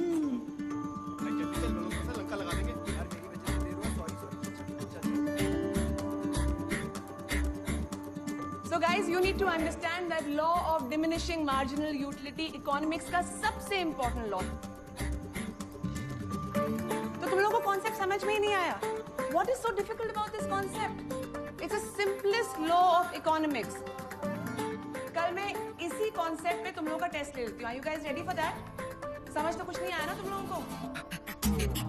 So guys, you need to understand that law of diminishing marginal utility economics का सबसे important law। तो तुम लोगों को कॉन्सेप्ट समझ में ही नहीं आया? What is so difficult about this concept? It's the simplest law of economics। कल मैं इसी कॉन्सेप्ट पे तुम लोगों का टेस्ट ले लेती हूँ। Are you guys ready for that? समझ तो कुछ नहीं आया ना तुम लोगों को?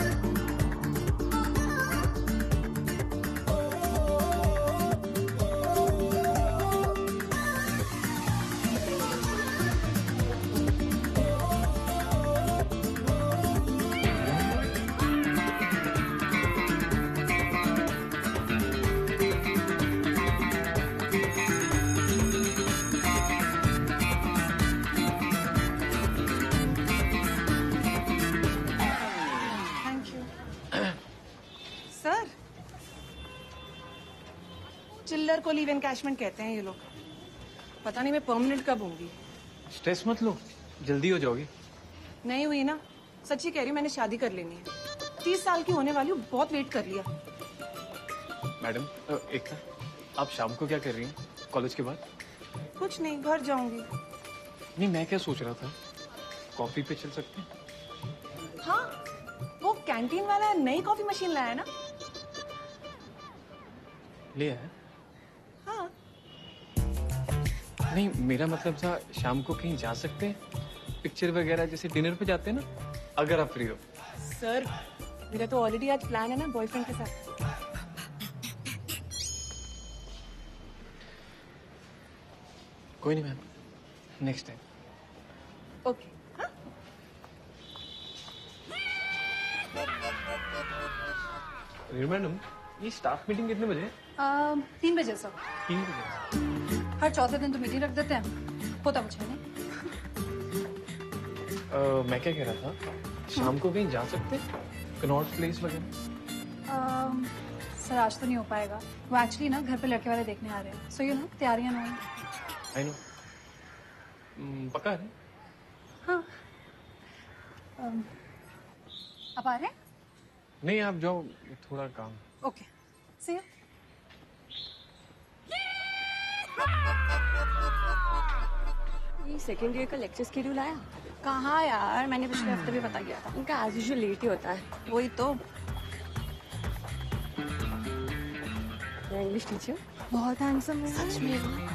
चिल्लर को लीव एनकैशमेंट कहते हैं ये लोग। पता नहीं मैं परमानेंट कब होंगी। स्ट्रेस मत लो, जल्दी हो जाओगी। नहीं हुई ना, सच्ची कह रही हूँ, मैंने शादी कर लेनी है। तीस साल की होने वाली हूँ, बहुत वेट कर लिया। मैडम एक था, आप शाम को क्या कर रही हैं कॉलेज के बाद? कुछ नहीं, घर जाऊंगी। नहीं मैं क्या सोच रहा था, कॉफी पे चल सकते हैं? हाँ, वो कैंटीन वाला नई कॉफी मशीन लाया ना? ले आया? हाँ। नहीं मेरा मतलब था शाम को कहीं जा सकते हैं, पिक्चर वगैरह जैसे डिनर पे जाते हैं ना, अगर आप फ्री हो। सर मेरा तो ऑलरेडी आज प्लान है ना बॉयफ्रेंड के साथ। कोई नहीं मैम, नेक्स्ट टाइम। ओके। हाँ? मैडम ये स्टाफ मीटिंग कितने बजे? आ, तीन बजे सर। तीन बजे? हर चौथे दिन तो मीटिंग रख देते हैं, होता कुछ है नहीं। uh, मैं क्या कह रहा था, शाम को कहीं जा सकते हैं, कनॉट प्लेस वगैरह? आ, सर आज तो नहीं हो पाएगा, वो एक्चुअली ना घर पे लड़के वाले देखने आ रहे हैं, सो यू नो तैयारियां नहीं। I know. पक्का है? हाँ। um, आप आ रहे हैं? नहीं आप जाओ, थोड़ा काम। Okay see you. ये सेकेंड ईयर का लेक्चर शेड्यूल आया? कहाँ यार, मैंने पिछले हफ्ते भी बता दिया था। उनका एज यूजुअल लेट ही होता है। वही तो। इंग्लिश टीचर बहुत हैंडसम है। सच में।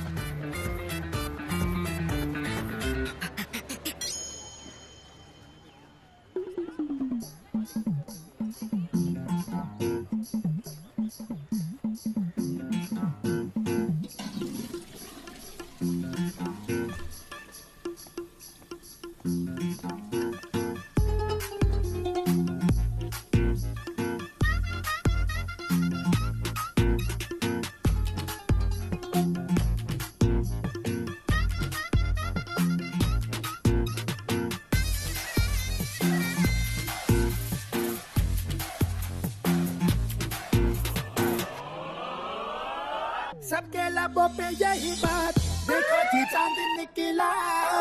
सबके लबों पे यही बात, देखो जी चांद निकला।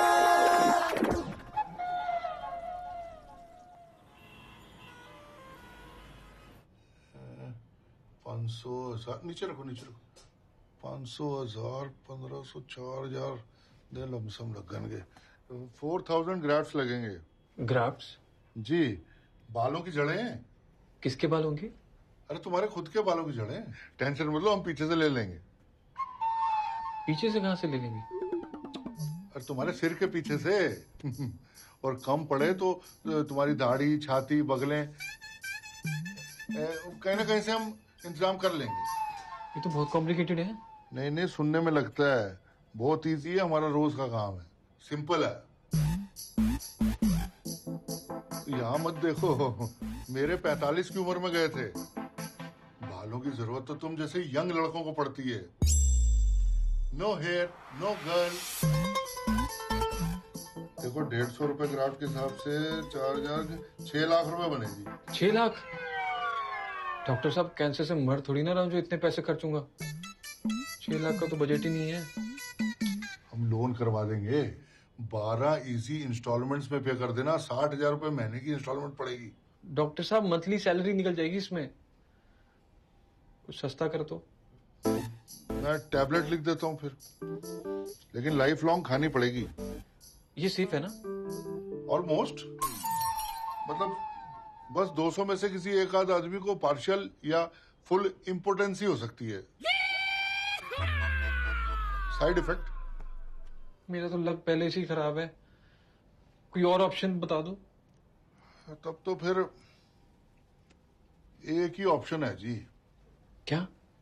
पाँच सौ हजार नीचे रखो, नीचे रखो। पाँच सौ हजार पंद्रह सौ चार हजार दे लमसम लगेंगे। फोर थाउजेंड ग्राफ्स लगेंगे। ग्राफ्स? जी, बालों की जड़ें। किसके बालों की? अरे तुम्हारे खुद के बालों की जड़ें। टेंशन मत लो, हम पीछे से ले लेंगे। पीछे से कहाँ से ले लेंगे? अरे तुम्हारे सिर के पीछे से। और कम पड़े तो तुम्हारी दाढ़ी, छाती, बगलें, कहीं ना कहीं से हम इंतजाम कर लेंगे। ये तो बहुत कॉम्प्लिकेटेड है। नहीं नहीं, सुनने में लगता है बहुत इजी है। हमारा रोज का काम है, सिंपल है। यहाँ मत देखो, मेरे पैंतालीस की उम्र में गए थे। बालों की जरूरत तो तुम जैसे यंग लड़कों को पड़ती है। No hair, no girl. देखो डेढ़ सौ रुपए ग्राफ्ट के हिसाब से चार हजार छह लाख रुपए बनेगी। छह लाख? डॉक्टर साहब कैंसर से मर थोड़ी ना रहा हूं जो इतने पैसे खर्चूंगा। छह लाख का तो बजट ही नहीं है। हम लोन करवा देंगे। बारह इजी इंस्टॉलमेंट्स में पे कर देना। साठ हजार रुपए महीने की इंस्टॉलमेंट पड़ेगी। डॉक्टर साहब मंथली सैलरी निकल जाएगी इसमें। कुछ सस्ता कर दो। मैं टैबलेट लिख देता हूँ फिर, लेकिन लाइफ लॉन्ग खानी पड़ेगी। ये सेफ है ना? ऑलमोस्ट। मतलब बस दो सौ में से किसी एक आध आदमी को पार्शियल या फुल इम्पोर्टेंसी हो सकती है। Side effect. मेरा तो लक पहले से ही खराब है। कोई और ऑप्शन बता दो। तब तो फिर एक ही ऑप्शन है जी। क्या?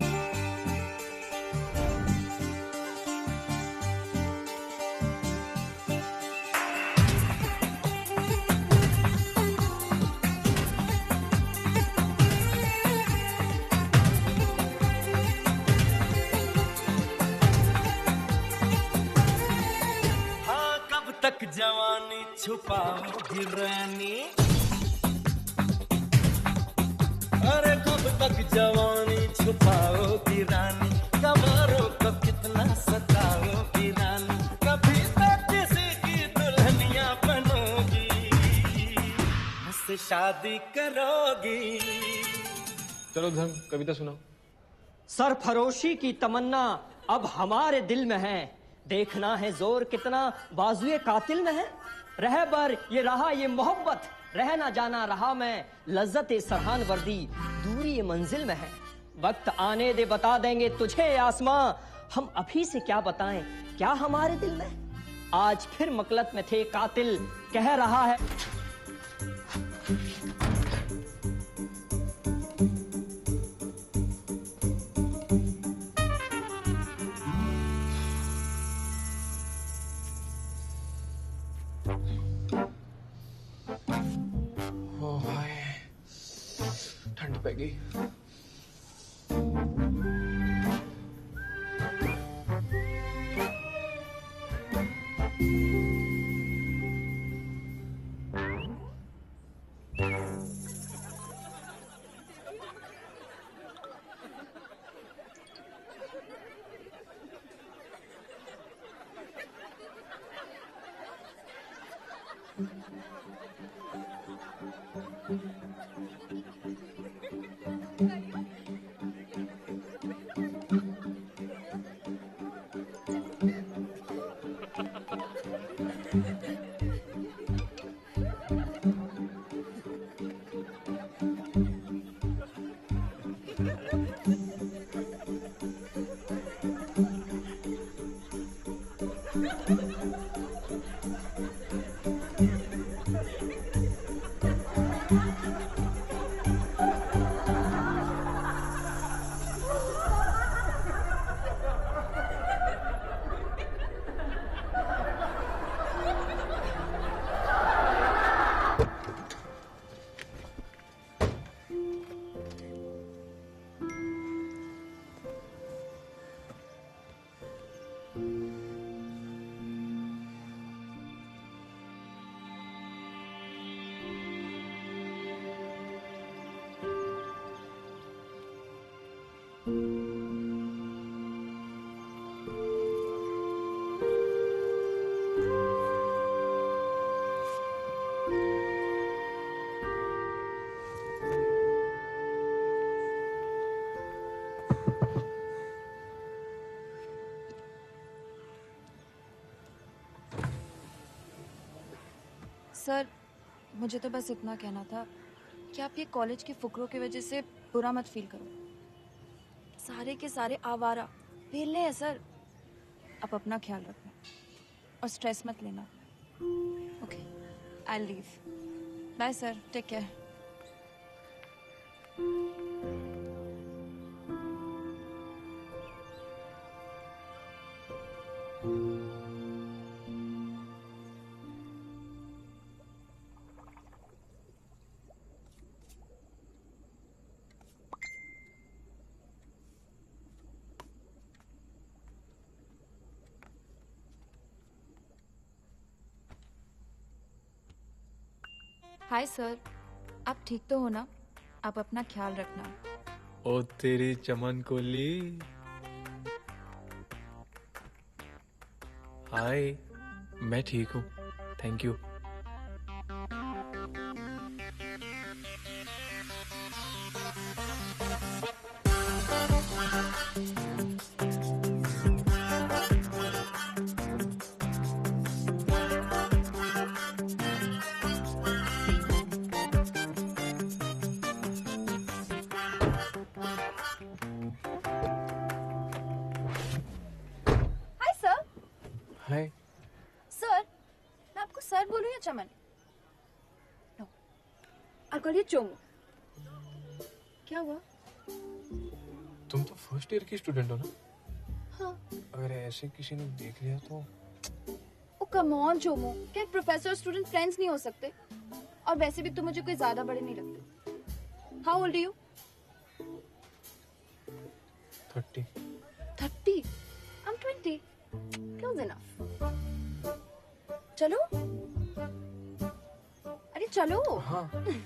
तक जवानी छुपाओगी रानी, अरे कब तक जवानी छुपाओगी रानी, कमरों को कितना सताओगी रानी, कभी तो किसी की दुल्हनिया बनोगी, मुझसे शादी करोगी। चलो धर्म, कविता सुनाओ। सरफरोशी की तमन्ना अब हमारे दिल में है, देखना है जोर कितना बाजुए कातिल में है, रहबर ये रहा ये मोहब्बत, रह ना जाना रहा मैं, लज्जत सरहान वर्दी दूरी ये मंजिल में है, वक्त आने दे बता देंगे तुझे आसमां, हम अभी से क्या बताएं क्या हमारे दिल में, आज फिर मकलत में थे कातिल कह रहा है। ठंड पै गई। सर, मुझे तो बस इतना कहना था कि आप ये कॉलेज के फुकरों की वजह से बुरा मत फील करो। सारे के सारे आवारा वेले हैं सर। आप अपना ख्याल रखना और स्ट्रेस मत लेना। Okay, I leave. Bye sir, take care. Hi sir, आप ठीक तो हो ना? आप अपना ख्याल रखना। ओ तेरी चमन कोली। हाय, मैं ठीक हूँ, थैंक यू। हाय सर, मैं आपको सर बोलूं या Chaman? No, I call you चोमू। क्या हुआ? तुम तो फर्स्ट ईयर की स्टूडेंट हो ना? हाँ। अगर ऐसे किसी ने देख लिया तो? ओ कम ऑन चोमू, क्या एक प्रोफेसर स्टूडेंट फ्रेंड्स नहीं हो सकते? और वैसे भी तुम मुझे कोई ज्यादा बड़े नहीं लगते। How old are you? Thirty. Thirty? I am twenty. Close enough. चलो, अरे चलो। हाँ।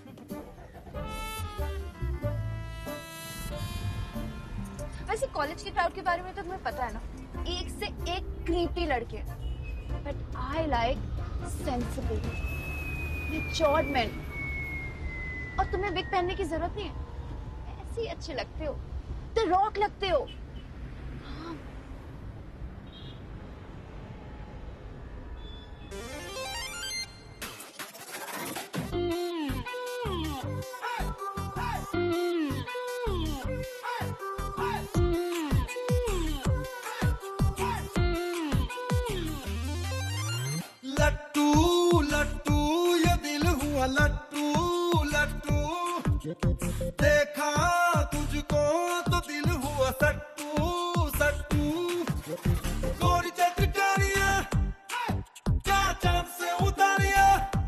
वैसे कॉलेज के क्राउड के बारे में तो तुम्हें पता है ना, एक से एक क्रीपी लड़के, but I like sensible, matured men. और तुम्हें विग पहनने की जरूरत नहीं है, ऐसे ही अच्छे लगते हो, द रॉक लगते हो। लट्टू लट्टू ये दिल हुआ लट्टू लट्टू, देखा तुझको तो दिल हुआ सट्टू सट्टू। गोरी चटकारियां क्या चांद से उतारिया,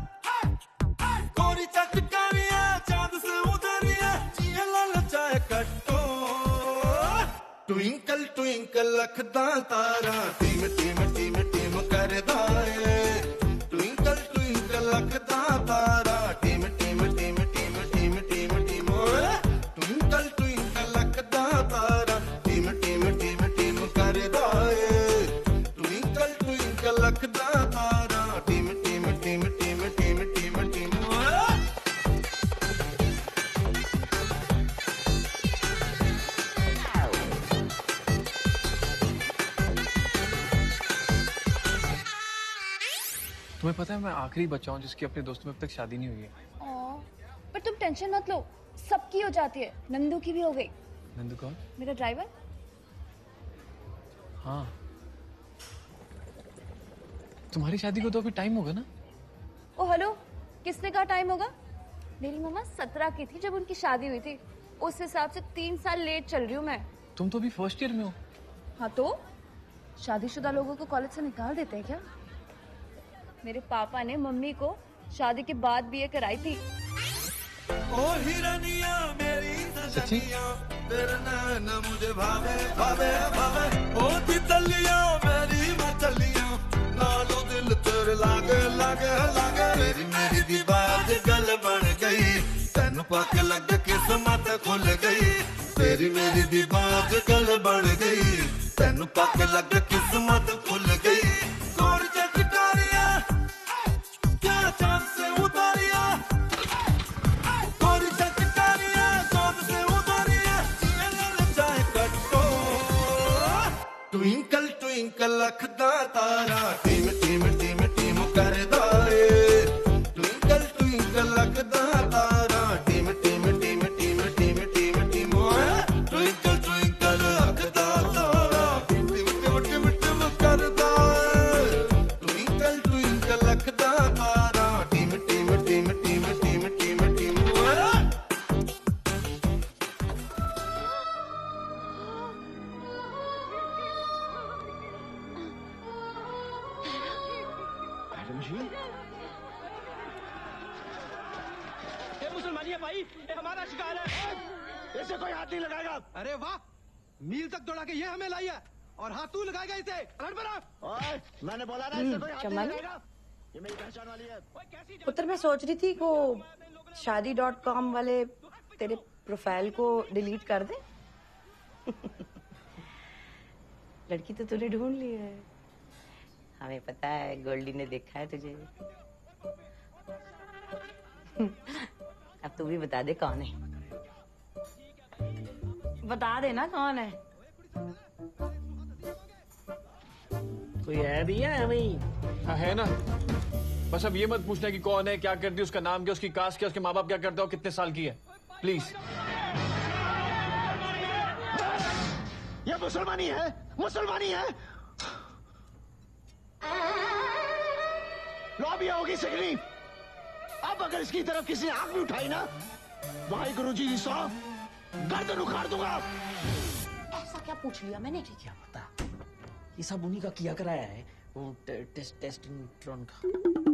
गोरी चटकारियां चांद से उतारिया, जिया ललचाए कट्टो। ट्विंकल ट्विंकल लखदा तारा, टीम टीम टीम टीम करदा ए। ट्विंकल ट्विंकल लखदा तारा, टीम टीम टीम टीम टीम टीम टीम। ट्विंकल ट्विंकल लखदा तारा, टीम टीम टीम टीम करदा ए। ट्विंकल ट्विंकल लखदा तारा, टीम टीम टीम टीम टीम टीम टीम। तुम्हें पता है मैं आखिरी बच्चा हूँ जिसकी अपने दोस्तों में अब तक शादी नहीं हुई है। पर तुम टेंशन मत लो, सबकी हो जाती है, नंदू की भी हो गई। नंदू कौन? मेरा ड्राइवर। हाँ, तुम्हारी शादी को तो अभी टाइम होगा ना? ओ हेलो, किसने कहा टाइम होगा? मेरी मम्मा सत्रह की थी जब उनकी शादी हुई थी। उस हिसाब से तीन साल लेट चल रही हूँ मैं। तुम तो अभी फर्स्ट ईयर में हो। हाँ तो शादीशुदा लोगों को कॉलेज से निकाल देते हैं क्या? मेरे पापा ने मम्मी को शादी के बाद बीए कराई थी। ओ हिरनिया मेरी सजनिया तेरे नैना मुझे भावे भावे भावे ओ तितलिया मेरी मछलिया नालो दिल तेरे लागे लागे लागे तेरी मेरी दीवार गल बन गई तेन पाक लग किस्मत खुल गई तेरी मेरी दीवार गल बन गई तेन पाक लग किस्मत खुल गई कोर चटकारिया क्या चांद से उतारिया ट्विंकल ट्विंकल लखदा तारा टीम टीम टीम टीम करदा ए ट्विंकल ट्विंकल लखदा तारा टीम टीम टीम टीम टीम टीम टीम ट्विंकल ट्विंकल लखदा तारा टीम टीम टीम टीम करदा ट्विंकल ट्विंकल लखदा तारा टीम टीम टीम टीम टीम टीम टीम ये मुसलमानी है भाई, ये हमारा शिकार है। इसे कोई हाथ नहीं लगाएगा। अरे वाह, मील तक दौड़ा के ये हमें लाई है और हाथ तू लगाएगा इसे। हट बना। ओए, मैंने बोला ना इसे कोई हाथ नहीं लगाएगा। ये मेरी पहचान वाली है। पुत्र मैं सोच रही थी वो शादी डॉट कॉम वाले तेरे प्रोफाइल को डिलीट कर दे। लड़की तो तूने ढूंढ ली है। हमें पता है, गोल्डी ने देखा है तुझे। अब तू भी बता दे कौन है। बता दे ना कौन है। कोई है भी है वही? हाँ है ना। बस अब ये मत पूछना कि कौन है, क्या करती है, उसका नाम क्या, उसकी कास्ट क्या, उसके माँ बाप क्या करते हो, कितने साल की है, प्लीज। ये मुसलमानी है, मुसलमानी है। लॉबी होगी सिगनी। अब अगर इसकी तरफ किसी ने आंख भी उठाई ना, भाई गुरुजी जी सौ गर्दन उखाड़ दूंगा। ऐसा क्या पूछ लिया मैंने? क्या पता, ये सब उन्हीं का किया कराया है, वो टे, टेस्ट टेस्टिंग का।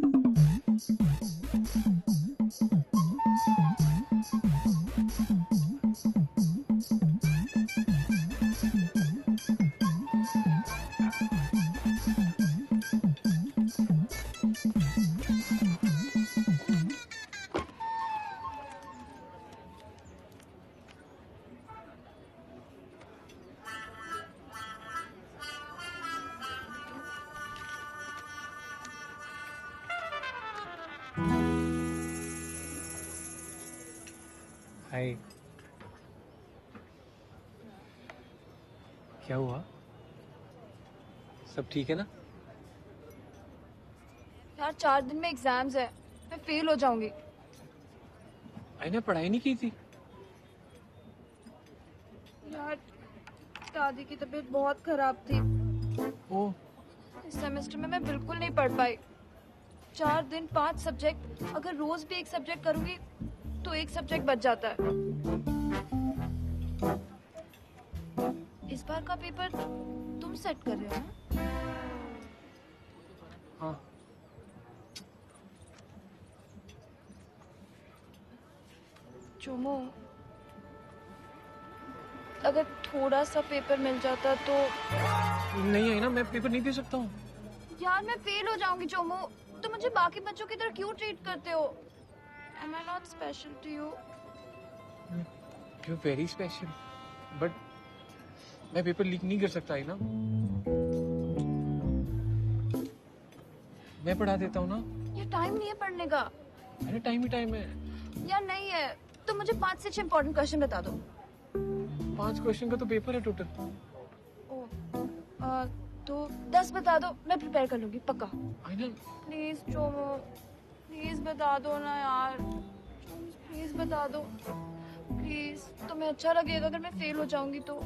हाय, क्या हुआ? सब ठीक है ना? यार चार दिन में एग्जाम्स है, मैं फेल हो जाऊंगी। आईने पढ़ाई नहीं की थी? यार दादी की तबीयत बहुत खराब थी। ओ। इस सेमेस्टर में मैं बिल्कुल नहीं पढ़ पाई। चार दिन पांच सब्जेक्ट, अगर रोज भी एक सब्जेक्ट करूंगी तो एक सब्जेक्ट बच जाता है। इस बार का पेपर तुम सेट कर रहे हो ना? हाँ। चोमो, अगर थोड़ा सा पेपर मिल जाता तो। नहीं है ना, मैं पेपर नहीं दे सकता हूँ। यार मैं फेल हो जाऊंगी चोमो, तो मुझे बाकी बच्चों की तरह क्यों ट्रीट करते हो? Am I not special to you? You're very special, but मैं पेपर लीक नहीं कर सकता है ना। मैं पढ़ा देता हूँ ना। ये टाइम नहीं है पढ़ने का। अरे टाइम ही टाइम है। यार नहीं है, तो मुझे पांच से छह इम्पोर्टेंट क्वेश्चन बता दो। पांच क्वेश्चन का तो पेपर है टोटल। ओ, आ, तो दस बता दो, मैं प्रिपेयर कर लूंगी पक्का। प्लीज चोमो, प्लीज बता दो ना यार, प्लीज बता दो। प्लीज, तुम्हें अच्छा लगेगा अगर मैं फेल हो जाऊंगी तो।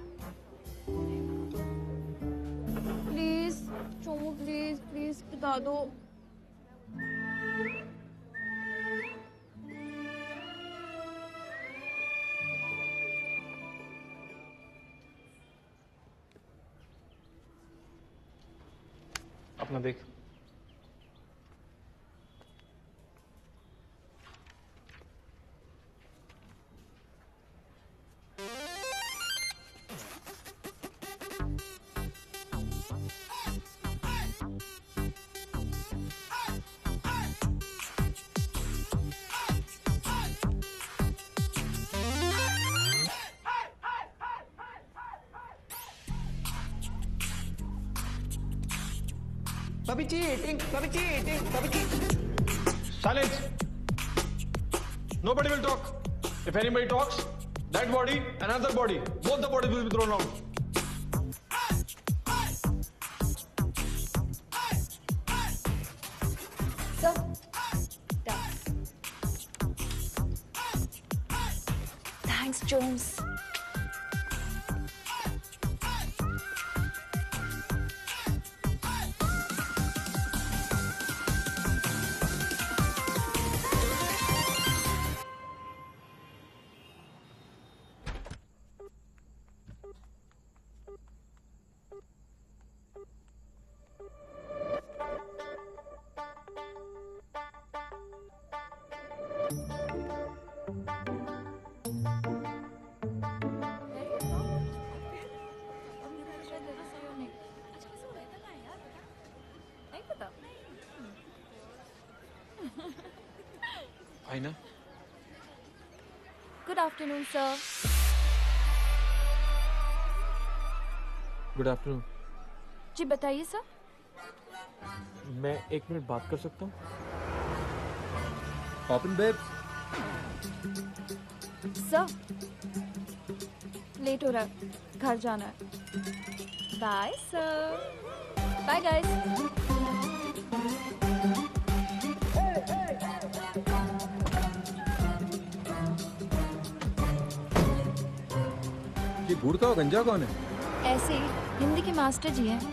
प्लीज चोमू, प्लीज प्लीज बता दो। अपना देख। Bobby cheating, Bobby cheating, Bobby cheating. Silence. Nobody will talk. If anybody talks, that body and another body, both the bodies will be thrown out. So, done. Thanks, Jones. आईना। Good afternoon, sir. Good afternoon. जी बताइए sir. मैं एक minute बात कर सकता हूँ? Open, babe. Sir, late हो रहा है, घर जाना है। Bye sir. Bye guys. ये गुड़का और गंजा कौन है? ऐसे ही हिंदी के मास्टर जी हैं।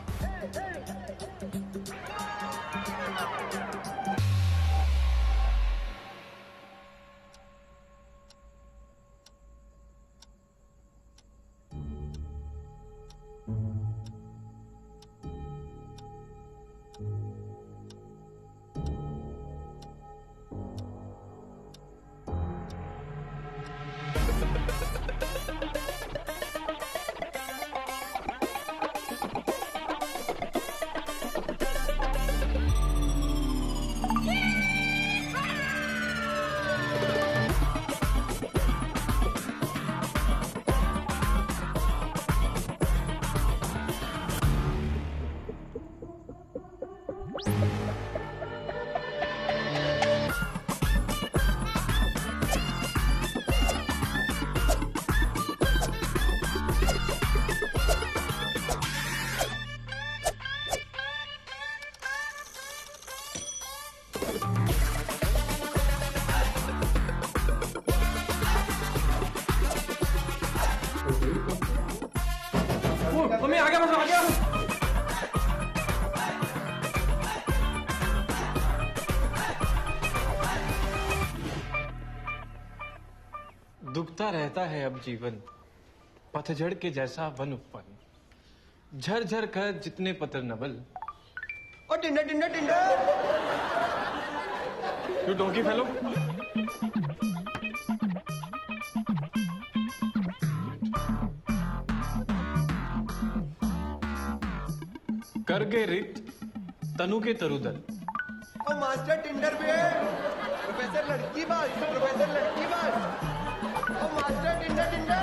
मम्मी आ गया, बस आ गया। दुखता रहता है अब जीवन, पतझड़ के जैसा वन उपवन, झरझर कर जितने पत्र नवल। ओ tinder tinder tinder. You donkey fellow. कर गए रित तनु के तरुदल। ओ मास्टर टिंडर पे प्रोफेसर लड़की बात, प्रोफेसर लड़की बात। ओ master tinder tinder.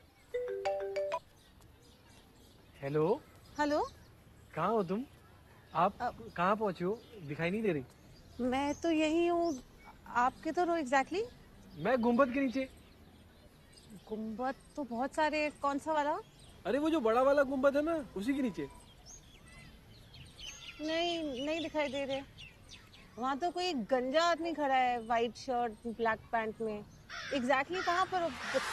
Hello. Hello. कहाँ हो तुम? आप कहाँ पहुंचे हो? दिखाई नहीं दे रही। मैं तो यही हूँ। आप किधर हो एग्जैक्टली? मैं गुम्बद के नीचे। गुम्बद तो बहुत सारे, कौन सा वाला? अरे वो जो बड़ा वाला गुम्बद है ना, उसी के नीचे। नहीं नहीं दिखाई दे रहे। वहाँ तो कोई गंजा आदमी खड़ा है, वाइट शर्ट ब्लैक पैंट में। एग्जैक्टली कहाँ पर हो?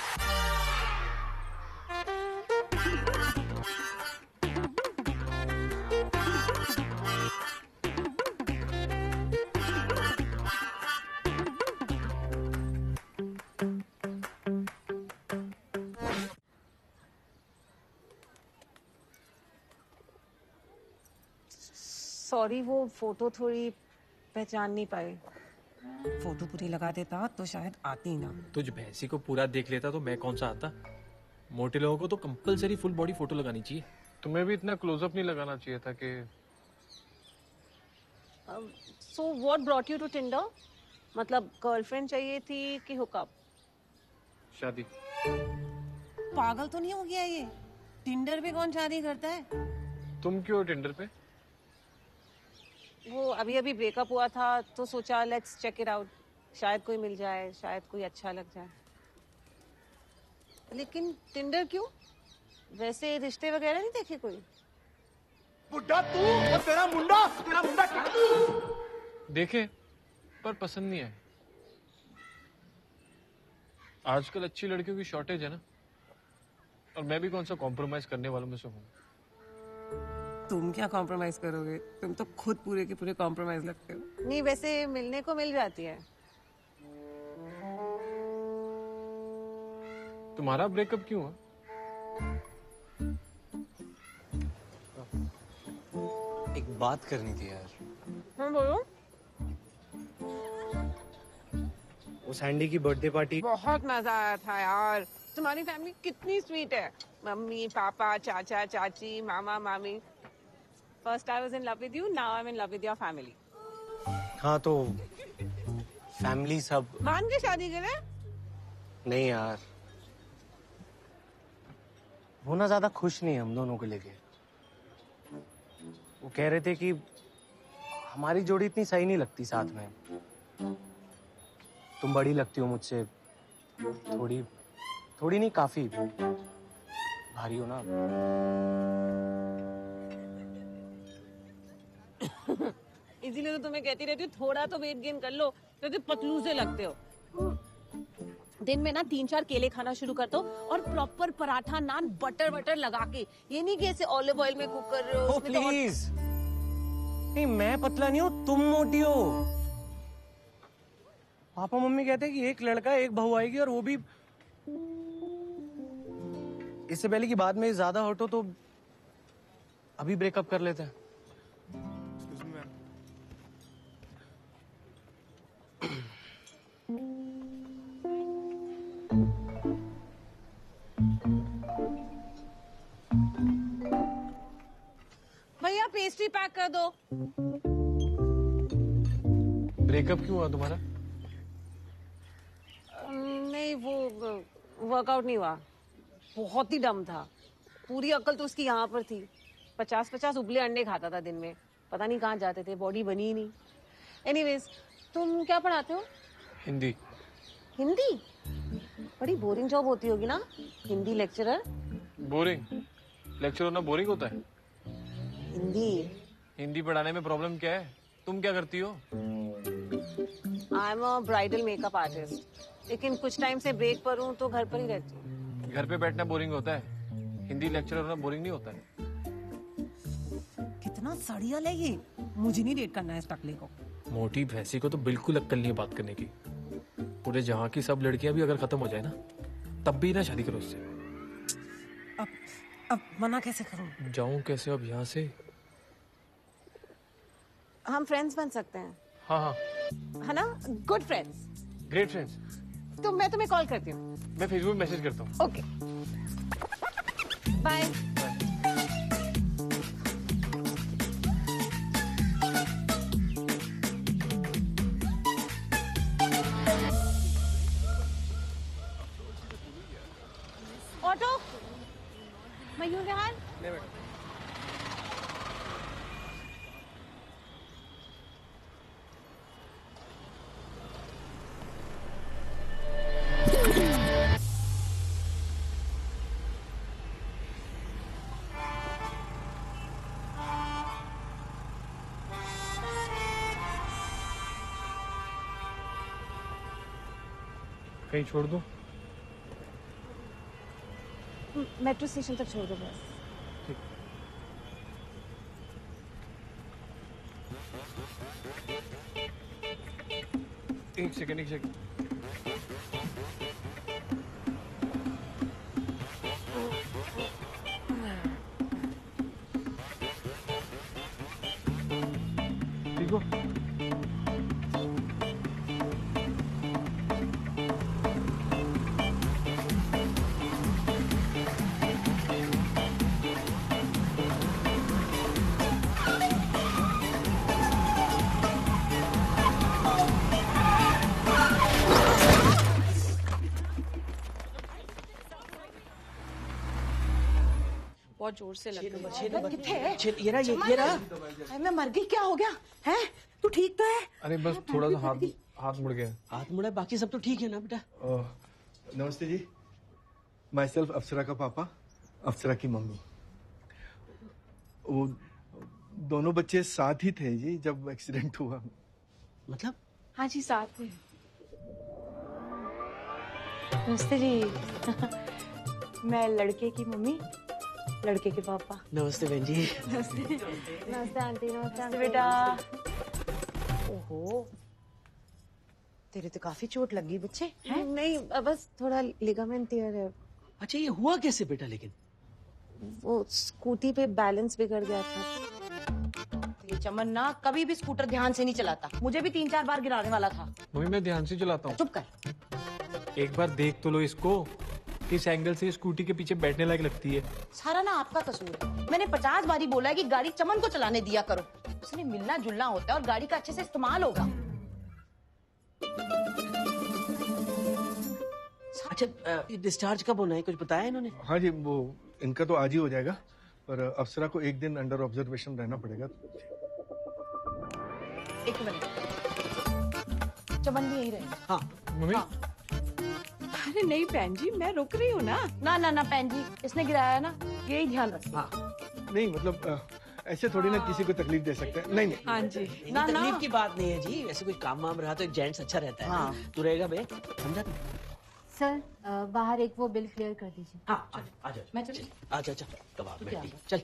सॉरी, वो फोटो थोड़ी पहचान नहीं पाए। फोटो पूरी लगा देता तो शायद आती ना। तुझ भैंसी को पूरा देख लेता तो मैं कौन सा आता। मोटे लोगों को तो कंपलसरी फुल बॉडी फोटो लगानी चाहिए। तुम्हें भी इतना क्लोजअप नहीं लगाना चाहिए था कि। So what brought you to tinder? मतलब गर्लफ्रेंड चाहिए थी कि हुकअप? शादी। पागल तो नहीं हो गया ये? टिंडर पे कौन शादी करता है? तुम क्यों टिंडर पे? वो अभी अभी ब्रेकअप हुआ था तो सोचा लेट्स चेक इट आउट, शायद कोई मिल जाए, शायद कोई अच्छा लग जाए। लेकिन टिंडर क्यों? वैसे रिश्ते वगैरह नहीं देखे कोई? बुड्ढा तू और तेरा मुंडा, तेरा मुंडा क्या? देखे पर पसंद नहीं आए। आजकल अच्छी लड़कियों की शॉर्टेज है ना, और मैं भी कौन सा कॉम्प्रोमाइज करने वालों में से हूँ। तुम क्या कॉम्प्रोमाइज करोगे? तुम तो खुद पूरे के पूरे कॉम्प्रोमाइज लगते हो। नहीं, वैसे मिलने को मिल जाती है। तुम्हारा ब्रेकअप क्यों है? एक बात करनी थी यार। हाँ बोलो। वो सैंडी की बर्थडे पार्टी बहुत मजा आया था यार। तुम्हारी फैमिली कितनी स्वीट है। मम्मी पापा चाचा चाची मामा मामी। First I was in love with you, now I'm in love with your family. हाँ तो फैमिली सब मान के शादी करे? नहीं यार, वो ना ज्यादा खुश नहीं हम दोनों को लेके। वो कह रहे थे कि हमारी जोड़ी इतनी सही नहीं लगती साथ में। तुम बड़ी लगती हो मुझसे, थोड़ी थोड़ी नहीं काफी भारी हो ना। इसीलिए तो तुम्हें कहती रहती हूँ थोड़ा तो वेट गेन कर लो, तो तुम पतलू से लगते हो। दिन में ना तीन चार केले खाना शुरू कर दो और proper paratha naan butter butter लगा के। ये नहीं कि ऐसे ऑलिव ऑयल में कुक कर रहे हो। oh, प्लीज तो... नहीं, मैं पतला नहीं हूँ, तुम मोटी हो। पापा मम्मी कहते हैं कि एक लड़का एक बहू आएगी, और वो भी इससे पहले की बाद में ज्यादा हटो तो अभी ब्रेकअप कर लेते हैं। भैया पेस्ट्री पैक कर दो। ब्रेकअप क्यों हुआ तुम्हारा? नहीं, वो वर्कआउट नहीं हुआ। बहुत ही डम था। पूरी अक्ल तो उसकी यहाँ पर थी। पचास पचास उबले अंडे खाता था दिन में। पता नहीं कहाँ जाते थे, बॉडी बनी ही नहीं। एनीवेज, तुम क्या पढ़ाते हो? हिंदी। हिंदी? बड़ी बोरिंग जॉब होती होगी ना, हिंदी लेक्चरर। बोरिंग? लेक्चर होना बोरिंग होता है? हिंदी हिंदी पढ़ाने में प्रॉब्लम क्या है? तुम क्या करती हो? I am a bridal makeup artist, लेकिन कुछ टाइम से ब्रेक पर हूँ तो घर पर ही रहती हूँ। घर पे बैठना बोरिंग होता है, हिंदी लेक्चरर होना बोरिंग नहीं होता है। कितना सड़ियल है ये। मुझे नहीं डेट करना है इस टकले को। मोटी भैंसी को तो बिल्कुल अक्ल नहीं है बात करने की। पूरे जहाँ की सब लड़कियां भी अगर खत्म हो जाए ना, तब भी ना शादी करो उससे। अब अब मना कैसे करूं? जाऊं कैसे अब यहाँ से? हम फ्रेंड्स बन सकते हैं। हाँ हाँ, है ना? Good friends. Great friends. तो मैं तुम्हें कॉल करती हूँ। मैं फेसबुक में मैसेज करता हूँ। Okay, bye. Auto, Mayur Vihar. कहीं छोड़ दूं? मेट्रो स्टेशन तक छोड़ दो बस। एक सेकंड एक सेकंड। ठीक हो? बहुत जोर से लग रही छह है। नंबर, किथे है? छह- ये रहा, ये- ये रहा। अरे मैं मर गई, क्या हो गया है? तू ठीक तो है? अरे बस थोड़ा सा हाथ हाथ मुड़ गया। हाथ मुड़ा, बाकी सब तो ठीक है ना बेटा? नमस्ते जी। माई सेल्फ अप्सरा का पापा, अप्सरा की मम्मी। वो दोनों बच्चे साथ ही थे जी जब एक्सीडेंट हुआ। मतलब? हाँ जी साथ में। नमस्ते जी। मैं लड़के की मम्मी, लड़के के पापा। नमस्ते बहन जी। नमस्ते नमस्ते आंटी। नमस्ते बेटा। ओहो, तेरे तो काफी चोट लगी बच्चे हैं? नहीं, बस थोड़ा लिगामेंट टियर है। अच्छा, ये हुआ कैसे बेटा? लेकिन वो स्कूटी पे बैलेंस बिगड़ गया था। ये चमन ना कभी भी स्कूटर ध्यान से नहीं चलाता, मुझे भी तीन चार बार गिराने वाला था। मम्मी मैं ध्यान से चलाता हूँ। चुप कर। एक बार देख तो लो इसको, किस एंगल से स्कूटी के पीछे बैठने लायक लगती है। सारा ना आपका कसूर है। मैंने पचास बारी बोला है कि गाड़ी चमन को चलाने दिया करो। उसने मिलना जुलना होता है और गाड़ी का अच्छे से इस्तेमाल होगा। अच्छा, डिस्चार्ज कब होना है, कुछ बताया इन्होंने? हाँ जी, वो इनका तो आज ही हो जाएगा, पर अप्सरा को एक दिन अंडर ऑब्जर्वेशन रहना पड़ेगा। एक मिनट, चमन भी यही रहेगा। हाँ मम्मी। हाँ। अरे नहीं बहन जी, मैं रुक रही हूँ ना। ना ना ना बहन जी, इसने गिराया ना, यही ध्यान रखना। हाँ। नहीं मतलब अ, ऐसे थोड़ी ना किसी को तकलीफ दे सकते हैं। नहीं नहीं। हाँ जी। नहीं, तकलीफ की बात नहीं है जी, ऐसे कोई काम वाम रहा तो एक जेंट्स अच्छा रहता है। हाँ। तू रहेगा बे, समझा तू? सर बाहर एक वो बिल क्लियर कर दीजिए। हाँ, आ जा। मैं चल। अच्छा अच्छा, कबाब बैठी, चल।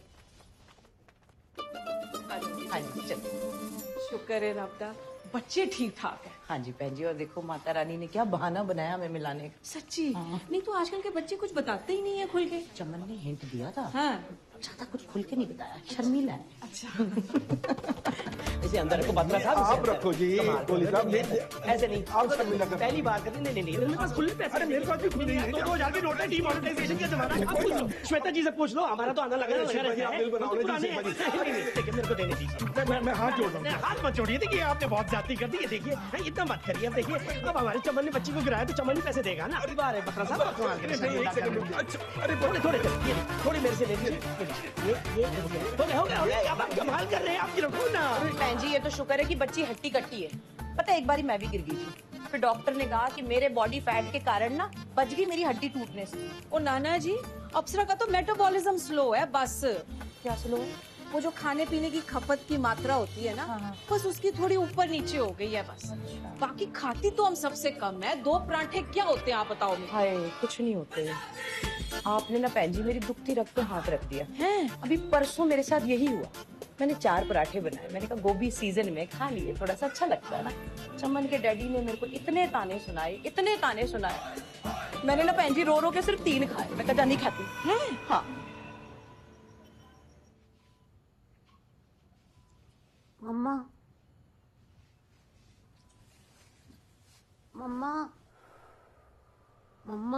हाँ जी चल। शुक्र है रब दा, बच्चे ठीक ठाक है। हाँ जी बहन जी, और देखो माता रानी ने क्या बहाना बनाया हमें मिलाने का। सच्ची? नहीं तो आजकल के बच्चे कुछ बताते ही नहीं है खुल के। चमन ने हिंट दिया था। हाँ। ज्यादा कुछ खुल के नहीं बताया, शर्मीला है। अच्छा। ऐसे अंदर रखो बदला साहब। आप रखो जी, कोहली साहब। ऐसे नहीं, आप शर्मिला कर। पहली बार करनी। नहीं नहीं नहीं, मेरे पास खुले पैसे। अरे मेरे पास भी खुले नहीं। दो हजार की नोट है, डीमोनेटाइजेशन का जमाना है। आप पूछ लो, श्वेता जी से पूछ लो, हमारा तो आना लगा लगा रहता है। बिल बनाओ पुराने हैं। नहीं नहीं, देखिए मेरे को देने दीजिए। मैं मैं हाथ जोड़ रहा हूँ। हाथ मत जोड़िए, देखिए आपने बहुत ज्यादती कर दी है। देखिए हाँ, इतना मत करिए। अब देखिए, अब हमारे चमन ने बच्ची को गिराया तो चमन ही पैसे देगा ना। अभी बार है बत्रा साहब, अरे थोड़े थोड़े थोड़े मेरे से ले लीजिए। ये ये थोड़े हो गए हो गए, अब आप कमाल कर रहे हैं, आपकी रखो ना। बहन जी ये तो शुक्र है कि बच्ची हट्टी कट्टी है। पता है एक बारी मैं भी गिर गई थी, फिर डॉक्टर ने कहा कि मेरे बॉडी फैट के कारण ना बच गई मेरी हड्डी टूटने से। ओ नाना जी, अप्सरा का तो मेटाबॉलिज्म स्लो है बस। क्या स्लो है? वो जो खाने पीने की खपत की मात्रा होती है ना, हाँ। बस उसकी थोड़ी ऊपर नीचे हो गई है बस। बाकी खाती तो हम सबसे कम है। दो पराठे क्या होते हैं आप बताओ मुझे। हाय कुछ नहीं होते। आपने ना बहन जी मेरी दुखती रख पे हाथ रख दिया हैं? अभी परसों मेरे साथ यही हुआ। मैंने चार पराठे बनाए, मैंने कहा गोभी सीजन में खा लिए, थोड़ा सा अच्छा लगता है ना। चमन के डैडी ने मेरे को इतने ताने सुनाए, इतने ताने सुनाए। मैंने ना बहन जी रो रो के सिर्फ तीन खाए। मैं कहा नहीं खाती। हैं? हाँ। मम्मा मम्मा मम्मा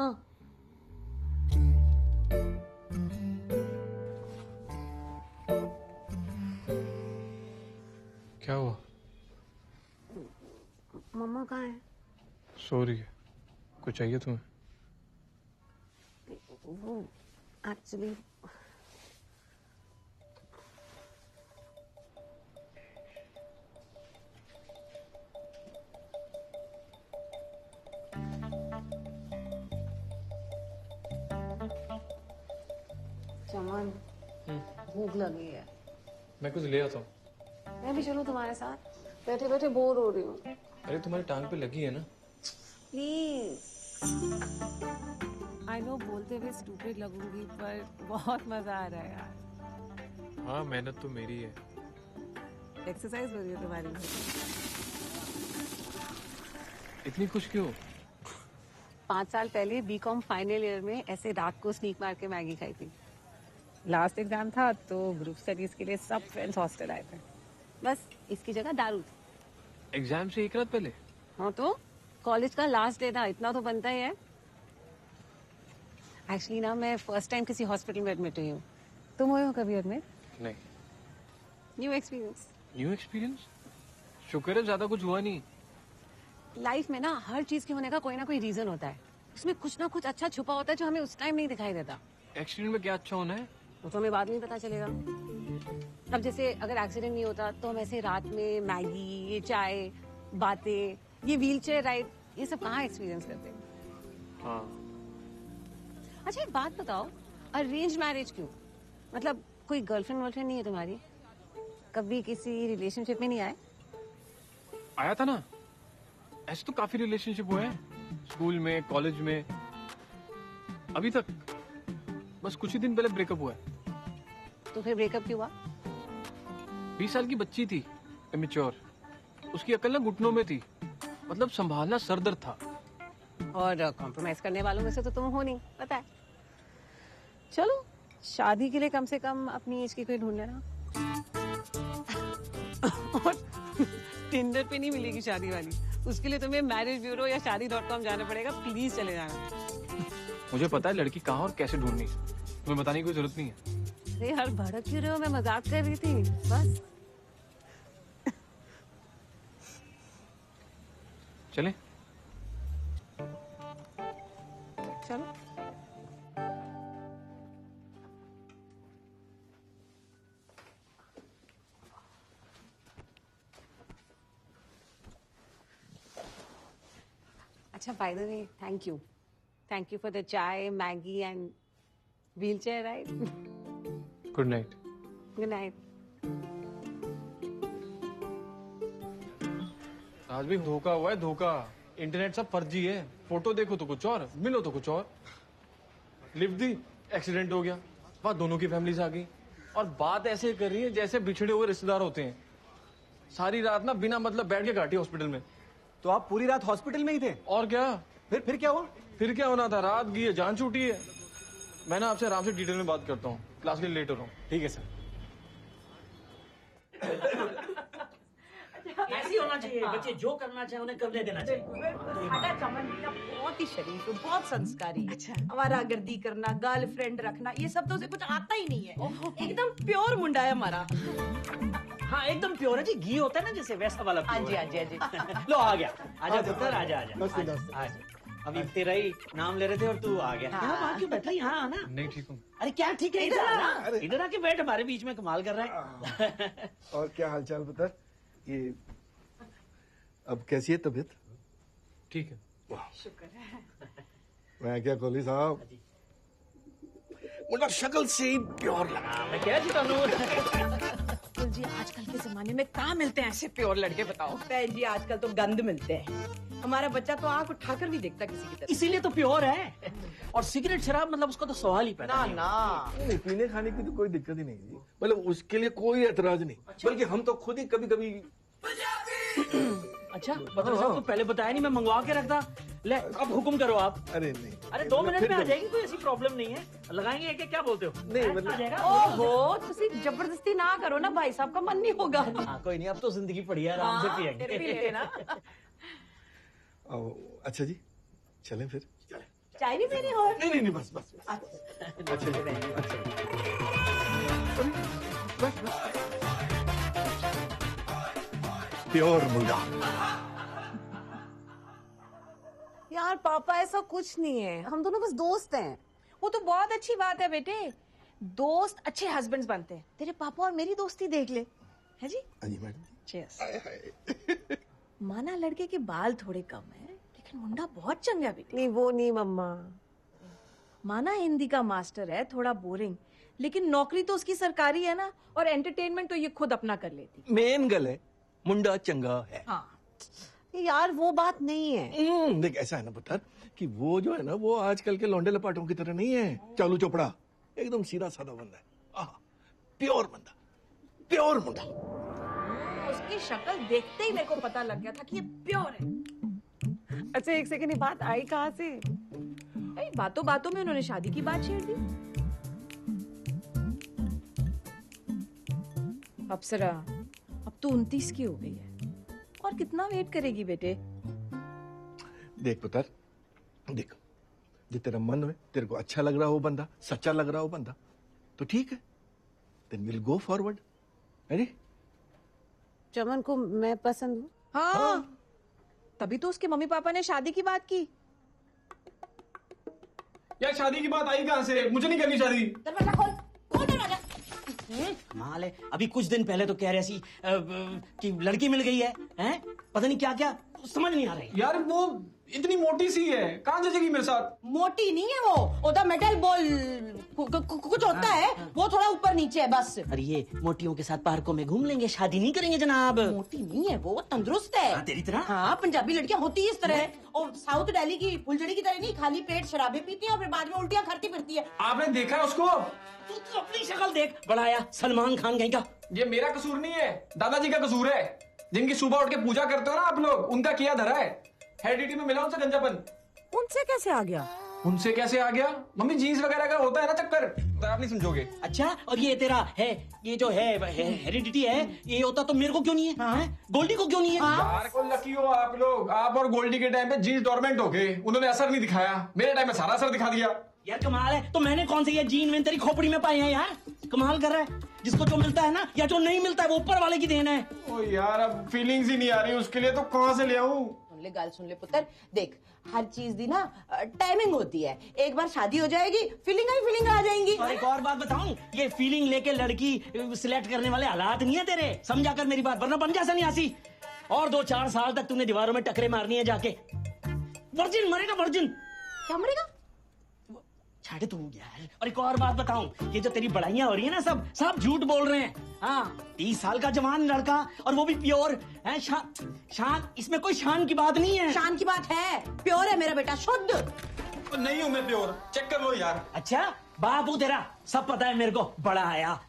क्या हुआ? मम्मा कहाँ है? सो रही है। कुछ चाहिए तुम्हें? वो एक्चुअली चमन भूख लगी है। मैं कुछ ले आता हूँ। मैं भी चलूं तुम्हारे साथ? बैठे बैठे बोर हो रही हूँ। अरे तुम्हारी टांग पे लगी है ना। प्लीज। आई नो बोलते हुए स्टूपिड लगूंगी पर बहुत मजा आ रहा है यार। हाँ मेहनत तो मेरी है। एक्सरसाइज हो रही है तुम्हारी। इतनी खुश क्यों? पाँच साल पहले बीकॉम फाइनल ईयर में ऐसे रात को स्नीक मार के मैगी खाई थी। लास्ट एग्जाम था तो ग्रुप स्टडीज के लिए सब फ्रेंड्स हॉस्टल आए थे, बस इसकी जगह दारू थी। एग्जाम से एक रात पहले? हाँ तो कॉलेज का लास्ट डे था, इतना तो बनता ही है। एक्चुअली ना मैं फर्स्ट टाइम किसी हॉस्पिटल में एडमिट हुई हूँ। तुम हुए हो कभी एडमिट? नहीं। New experience. New experience? शुक्र है ज्यादा कुछ हुआ नहीं। लाइफ में ना हर चीज के होने का कोई ना कोई रीजन होता है, उसमें कुछ ना कुछ अच्छा छुपा होता है जो हमें उस टाइम नहीं दिखाई देता। एक्सीडेंट में क्या अच्छा होना है? वो तो हमें बाद में ही पता चलेगा। अब जैसे अगर एक्सीडेंट नहीं होता तो हम ऐसे रात में मैगी, ये चाय, बातें, ये व्हीलचेयर राइड, ये सब कहाँ एक्सपीरियंस करते हैं। हाँ। अच्छा एक बात बताओ, अरेंज मैरिज क्यों? मतलब कोई गर्लफ्रेंड वर्लफ्रेंड नहीं है तुम्हारी? कभी किसी रिलेशनशिप में नहीं आए? आया था ना, ऐसे तो काफी रिलेशनशिप हुए हैं, स्कूल में, कॉलेज में, अभी तक बस कुछ ही दिन पहले ब्रेकअप हुआ है। तो फिर ब्रेकअप क्यों हुआ? बीस साल की बच्ची थी, इमेच्योर, उसकी अकल ना घुटनों में थी, मतलब संभालना सरदर्द था। और कॉम्प्रोमाइज करने वालों में से तो तुम हो नहीं, पता है। चलो शादी के लिए कम से कम अपनी एज की कोई ढूंढ लेना। और टिंडर पे नहीं मिलेगी शादी वाली, उसके लिए तुम्हें मैरिज ब्यूरो या शादी डॉट कॉम जाना पड़ेगा। प्लीज चले जाना। मुझे पता है लड़की कहाँ और कैसे ढूंढनी है, तुम्हें बताने की कोई जरूरत नहीं है। अरे यार भड़क क्यों रहे हो? मैं मजाक कर रही थी बस। चले? चलो। अच्छा by the way thank you thank you for the chai, Maggi and wheelchair ride. Good night. Good night. आज भी धोखा हुआ है, धोखा। इंटरनेट सब फर्जी है, फोटो देखो तो कुछ और, मिलो तो कुछ और। लिफ्ट दी, एक्सीडेंट हो गया, वहां दोनों की फैमिलीज आ गई और बात ऐसे कर रही है जैसे बिछड़े हुए रिश्तेदार होते हैं। सारी रात ना बिना मतलब बैठ के काटी हॉस्पिटल में। तो आप पूरी रात हॉस्पिटल में ही थे? और क्या। फिर फिर क्या हुआ? फिर क्या होना था, रात गई है, जान छूटी है। मैं ना आपसे आराम से डिटेल में बात करता हूँ, क्लास के लिए लेट हो रहा हूँ। ठीक है सर। ऐसे ही होना चाहिए, बच्चे जो करना चाहे उन्हें करने देना चाहिए। बेटा चमन बेटा बहुत ही शरीफ है, बहुत संस्कारी है। अच्छा। हमारा गर्दी करना, गर्लफ्रेंड रखना, ये सब तो उसे कुछ आता ही नहीं है। एकदम प्योर मुंडा है हमारा। हाँ एकदम प्योर है जी, घी होता है ना जैसे, वैसा वाला। हाँ जी हाँ जी हाँ जी। लो आ गया, आजा पुत्र, आजा आजा आजा। अभी तेरा ही नाम ले रहे थे और तू आ गया। यहाँ बाहर क्यों बैठ रही? यहाँ आना। नहीं ठीक हूँ। अरे क्या ठीक है, इधर आना, इधर आके बैठ, हमारे बीच में कमाल कर रहा है। और क्या हालचाल बता? ये अब कैसी है तबीयत? ठीक है। शुक्र है। मैं क्या कोहली साहब, मुझे शक्ल से ही प्योर लगा। मैं क्या जी तो जी आजकल के जमाने में कहाँ मिलते हैं ऐसे प्योर लड़के, बताओ? बहन जी आजकल तो गंद मिलते हैं। हमारा बच्चा तो आंख उठाकर भी देखता किसी की तरफ। इसीलिए तो प्योर है। और सिगरेट शराब मतलब उसका तो सवाल ही पैदा ना नहीं ना नहीं, पीने खाने की तो कोई दिक्कत ही नहीं जी, मतलब उसके लिए कोई एतराज नहीं। बल्कि हम तो खुद ही कभी कभी। अच्छा बता साहब, तो पहले बताया नहीं, मैं मंगवा के रखता। ले अब हुक्म करो आप। अरे नहीं, अरे दो मिनट में आ जाएगी, कोई ऐसी प्रॉब्लम नहीं है। लगाएंगे एक, क्या बोलते हो? नहीं मतलब ओहो तुसी जबरदस्ती ना करो ना, भाई साहब का मन नहीं होगा। हाँ कोई नहीं, अब तो जिंदगी पड़ी है, आराम से पिएंगे। फिर भी लेना। अच्छा जी चलें फिर। चाय नहीं पीनी और? नहीं नहीं नहीं बस बस, बस। अच्छा जी अच्छा बस बस। प्योर मुंडा। यार पापा ऐसा कुछ नहीं है, हम दोनों बस दोस्त हैं। वो तो बहुत अच्छी बात है बेटे, दोस्त अच्छे हस्बैंड्स बनते हैं। तेरे पापा और मेरी दोस्ती देख ले, है जी? हाँ जी मैडम। चीयर्स। माना लड़के के बाल थोड़े कम है, लेकिन मुंडा बहुत चंगा बेटे। नहीं वो नहीं मम्मा। माना हिंदी का मास्टर है, थोड़ा बोरिंग, लेकिन नौकरी तो उसकी सरकारी है ना, और एंटरटेनमेंट तो ये खुद अपना कर लेती। मेन गल है मुंडा चंगा है। हाँ यार वो बात नहीं है। हम्म, देख ऐसा है ना पुत्र कि वो जो है ना वो आजकल के लौंडे लपाटों की तरह नहीं है चालू चोपड़ा, एकदम सीधा साधा बंदा है, प्योर बंदा, प्योर मुंडा। उसकी शक्ल देखते ही मेरे को पता लग गया था कि ये प्योर है। अच्छा एक सेकंड, ये बात आई कहाँ से? भाई बातों बातों में उन्होंने शादी की बात छेड़ दी। अप्सरा, अब तो उनतीस की हो गई है और कितना वेट करेगी बेटे? देख पुत्र, देख जो तेरा मन में तेरे को अच्छा लग रहा हो बंदा, सच्चा लग रहा हो बंदा, तो ठीक है, देन विल गो फॉरवर्ड। अरे चमन को मैं पसंद हूँ। हाँ, हाँ। तभी तो उसके मम्मी पापा ने शादी की बात की। यार शादी की बात आई कहाँ से? मुझे नहीं करनी शादी। दरवाजा खोल, खोल दरवाजा। कमाल है, अभी कुछ दिन पहले तो कह रहे सी अ, अ, कि लड़की मिल गई है, हैं? पता नहीं क्या क्या, समझ नहीं आ रही। यार वो इतनी मोटी सी है, कहाँ जचेगी मेरे साथ? मोटी नहीं है वो, ओदा मेटल बॉल कुछ होता है, वो थोड़ा ऊपर नीचे है बस। अरे ये मोटियों के साथ पार्कों में घूम लेंगे, शादी नहीं करेंगे जनाब। मोटी नहीं है वो, तंदुरुस्त है। हाँ, तेरी तरह। हाँ, पंजाबी लड़कियां होती है इस तरह है। और साउथ दिल्ली की फुलझड़ी की तरह नहीं, खाली पेट शराबे पीती है और फिर बाद में उल्टियां करती फिरती है। आपने देखा है उसको? तू तो अपनी शक्ल देख, बढ़ाया सलमान खान कहीं का। ये मेरा कसूर नहीं है, दादाजी का कसूर है। जिनकी सुबह उठ के पूजा करते हो ना आप लोग, उनका किया धरा है। हेरिडिटी में मिला उनसे गंजापन। उनसे कैसे आ गया? उनसे कैसे आ गया? मम्मी जीन्स वगैरह का होता है ना चक्कर, तो आप नहीं समझोगे। अच्छा, और ये तेरा है, ये जो है हेरिडिटी है, ये होता तो मेरे को क्यों नहीं है? हाँ? गोल्डी को क्यों नहीं है? यार को लकी हो आप लोग, आप और गोल्डी के टाइम पे जीन्स डोरमेंट हो गए, उन्होंने असर नहीं दिखाया। मेरे टाइम में सारा असर दिखा दिया। यार कमाल है, तो मैंने कौन से ये जीन में तेरी खोपड़ी में पाए हैं यार? कमाल कर रहा है। जिसको जो मिलता है ना या जो नहीं मिलता है वो ऊपर वाले की देन है। ओ यार अब फीलिंग्स ही नहीं आ रही उसके लिए, तो कहाँ से ले आऊं? सुन ले गाल, सुन ले पुत्र, देख हर चीज दी ना टाइमिंग होती है। एक बार शादी हो जाएगी, फीलिंग ही फीलिंग आ जाएंगी। और एक और बात बताऊं, ये फीलिंग लेके लड़की सिलेक्ट करने वाले हालात नहीं है तेरे, समझा कर मेरी बात, वरना बन जा सन्यासी। और दो चार साल तक तूने दीवारों में टकरे मारनी है जाके। वर्जिन मरेगा, वर्जिन। क्या मरेगा? छाड़े तू यार। और एक और बात बताऊं, ये जो तेरी बड़ाइयां हो रही है ना, सब सब झूठ बोल रहे हैं। हाँ, तीस साल का जवान लड़का और वो भी प्योर है। शा, शान, इसमें कोई शान की बात नहीं है। शान की बात है, प्योर है मेरा बेटा, शुद्ध। तो नहीं हूं मैं प्योर, चेक कर लो यार। अच्छा, बाबू तेरा सब पता है मेरे को, बड़ा आया।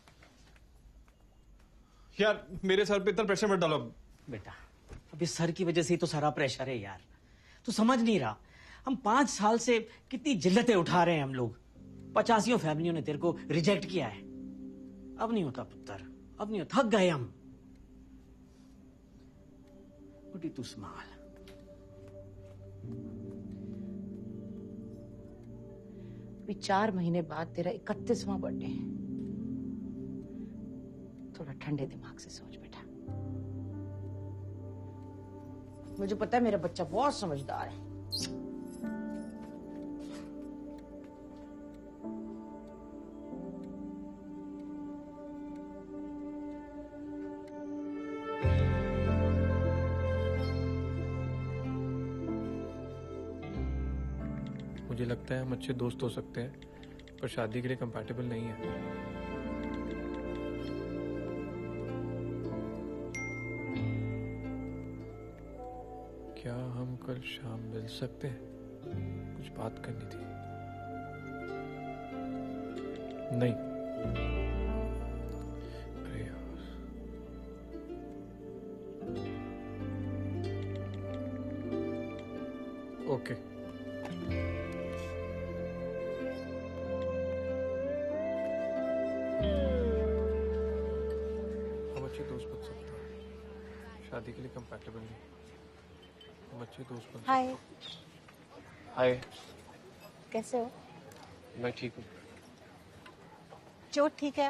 यार मेरे सर पे इतना प्रेशर मत डालो। बेटा अब इस सर की वजह से ही तो सारा प्रेशर है यार, तू समझ नहीं रहा। हम पांच साल से कितनी जिल्लतें उठा रहे हैं हम लोग। पचासियों फैमिलियों ने तेरे को रिजेक्ट किया है। अब नहीं होता पुत्र, अब नहीं होता, थक गए हम। उठी तू स्माल। अभी चार महीने बाद तेरा इकतीसवां बर्थडे है। थोड़ा ठंडे दिमाग से सोच बेटा। मुझे पता है मेरा बच्चा बहुत समझदार है। मुझे लगता है हम अच्छे दोस्त हो सकते हैं, पर शादी के लिए कंपैटिबल नहीं है। क्या हम कल शाम मिल सकते हैं? कुछ बात करनी थी। नहीं, अरे यार, ओके। दोस्त बन सकते हैं, शादी के लिए कंपैटिबल नहीं। हम अच्छे दोस्त बन सकते हैं। हाय, हाय, कैसे हो? मैं ठीक हूँ। चोट ठीक है?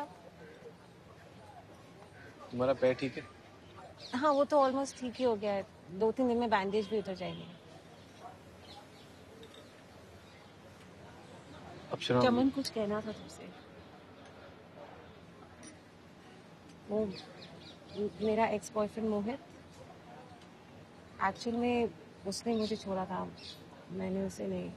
तुम्हारा पैर ठीक है? हाँ, वो तो ऑलमोस्ट ठीक ही हो गया है। दो तीन दिन में बैंडेज भी उतर जाएंगे। अप्सरा, चमन कुछ कहना था तुमसे। वो मेरा एक्स बॉयफ्रेंड मोहित, एक्चुअल में उसने मुझे छोड़ा था, मैंने उसे नहीं।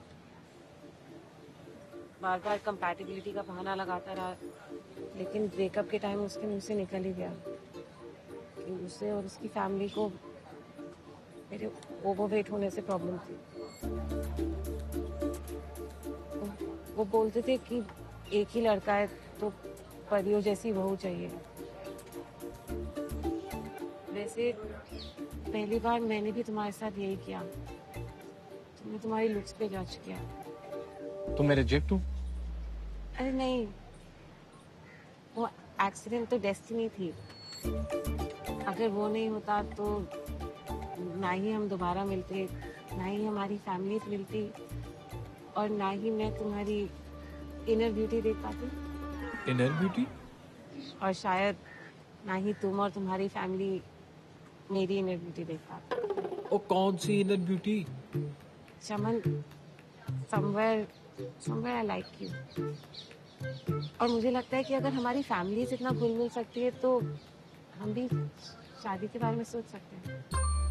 बार बार कंपैटिबिलिटी का बहाना लगाता रहा, लेकिन ब्रेकअप के टाइम उसके मुंह से निकल ही गया कि उसे और उसकी फैमिली को मेरे ओवरवेट होने से प्रॉब्लम थी। वो बोलते थे कि एक ही लड़का है तो परियों जैसी बहू चाहिए। वैसे पहली बार मैंने भी तुम्हारे साथ यही किया। तुमने तुम्हारी लुक्स पे जज किया। तो मैं रिजेक्ट हूँ? अरे नहीं, वो एक्सीडेंट तो डेस्टिनी थी। अगर वो नहीं होता तो ना ही हम दोबारा मिलते, ना ही हमारी फैमिलीज मिलती, और ना ही मैं तुम्हारी इनर ब्यूटी देख पाती। Inner beauty? और शायद ना ही तुम और तुम्हारी फैमिली मेरी इनर ब्यूटी देख पाते। ओ कौन सी inner beauty? Chaman, somewhere somewhere I like you। और मुझे लगता है कि अगर हमारी फैमिलीज इतना घुल मिल सकती है तो हम भी शादी के बारे में सोच सकते हैं।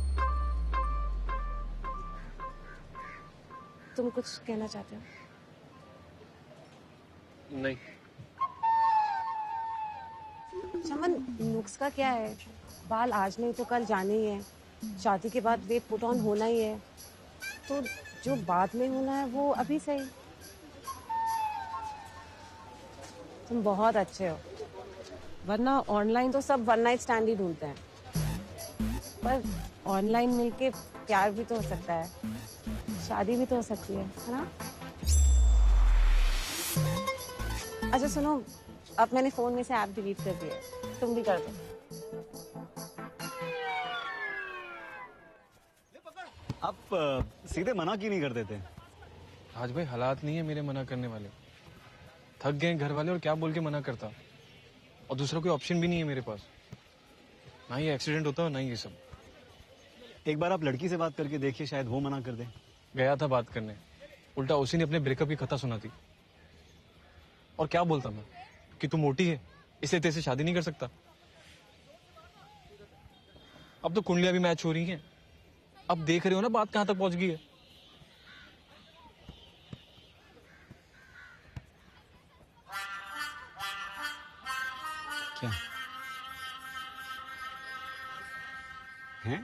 तुम कुछ कहना चाहते हो? नहीं। चमन, नुक्स का क्या है? बाल आज नहीं तो कल जाने ही है। शादी के बाद वेट पुट ऑन होना ही है, तो जो बाद में होना है वो अभी सही। तुम बहुत अच्छे हो, वरना ऑनलाइन तो सब वन नाइट स्टैंड ही ढूंढते हैं, पर ऑनलाइन मिलके प्यार भी तो हो सकता है, शादी भी तो हो सकती है, है ना? अच्छा सुनो, अब मैंने फोन में से ऐप डिलीट कर दिया, तुम भी कर दो। आप अ, सीधे मना क्यों नहीं कर देते? आज भाई हालात नहीं है मेरे मना करने वाले। थक गए घर वाले और क्या बोल के मना करता, और दूसरा कोई ऑप्शन भी नहीं है मेरे पास। ना ही एक्सीडेंट होता है ना ही ये सब। एक बार आप लड़की से बात करके देखिए, शायद वो मना कर दे। गया था बात करने, उल्टा उसी ने अपने ब्रेकअप की कथा सुनाती। और क्या बोलता मैं कि तू मोटी है इसलिए तेरे से शादी नहीं कर सकता। अब तो कुंडलियां भी मैच हो रही हैं। अब देख रहे हो ना बात कहां तक पहुंच गई है। क्या है?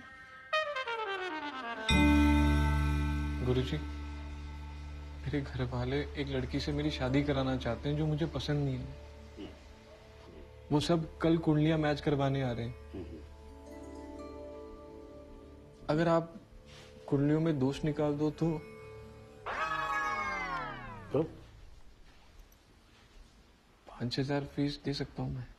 गुरुजी, मेरे घर वाले एक लड़की से मेरी शादी कराना चाहते हैं जो मुझे पसंद नहीं है। वो सब कल कुंडलियां मैच करवाने आ रहे हैं। अगर आप कुंडलियों में दोष निकाल दो तो तो पांच हजार फीस दे सकता हूं मैं।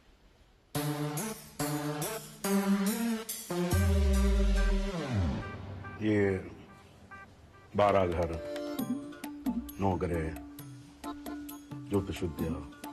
ये बारह घर, नौ ग्रह, ज्योतिषुद्या,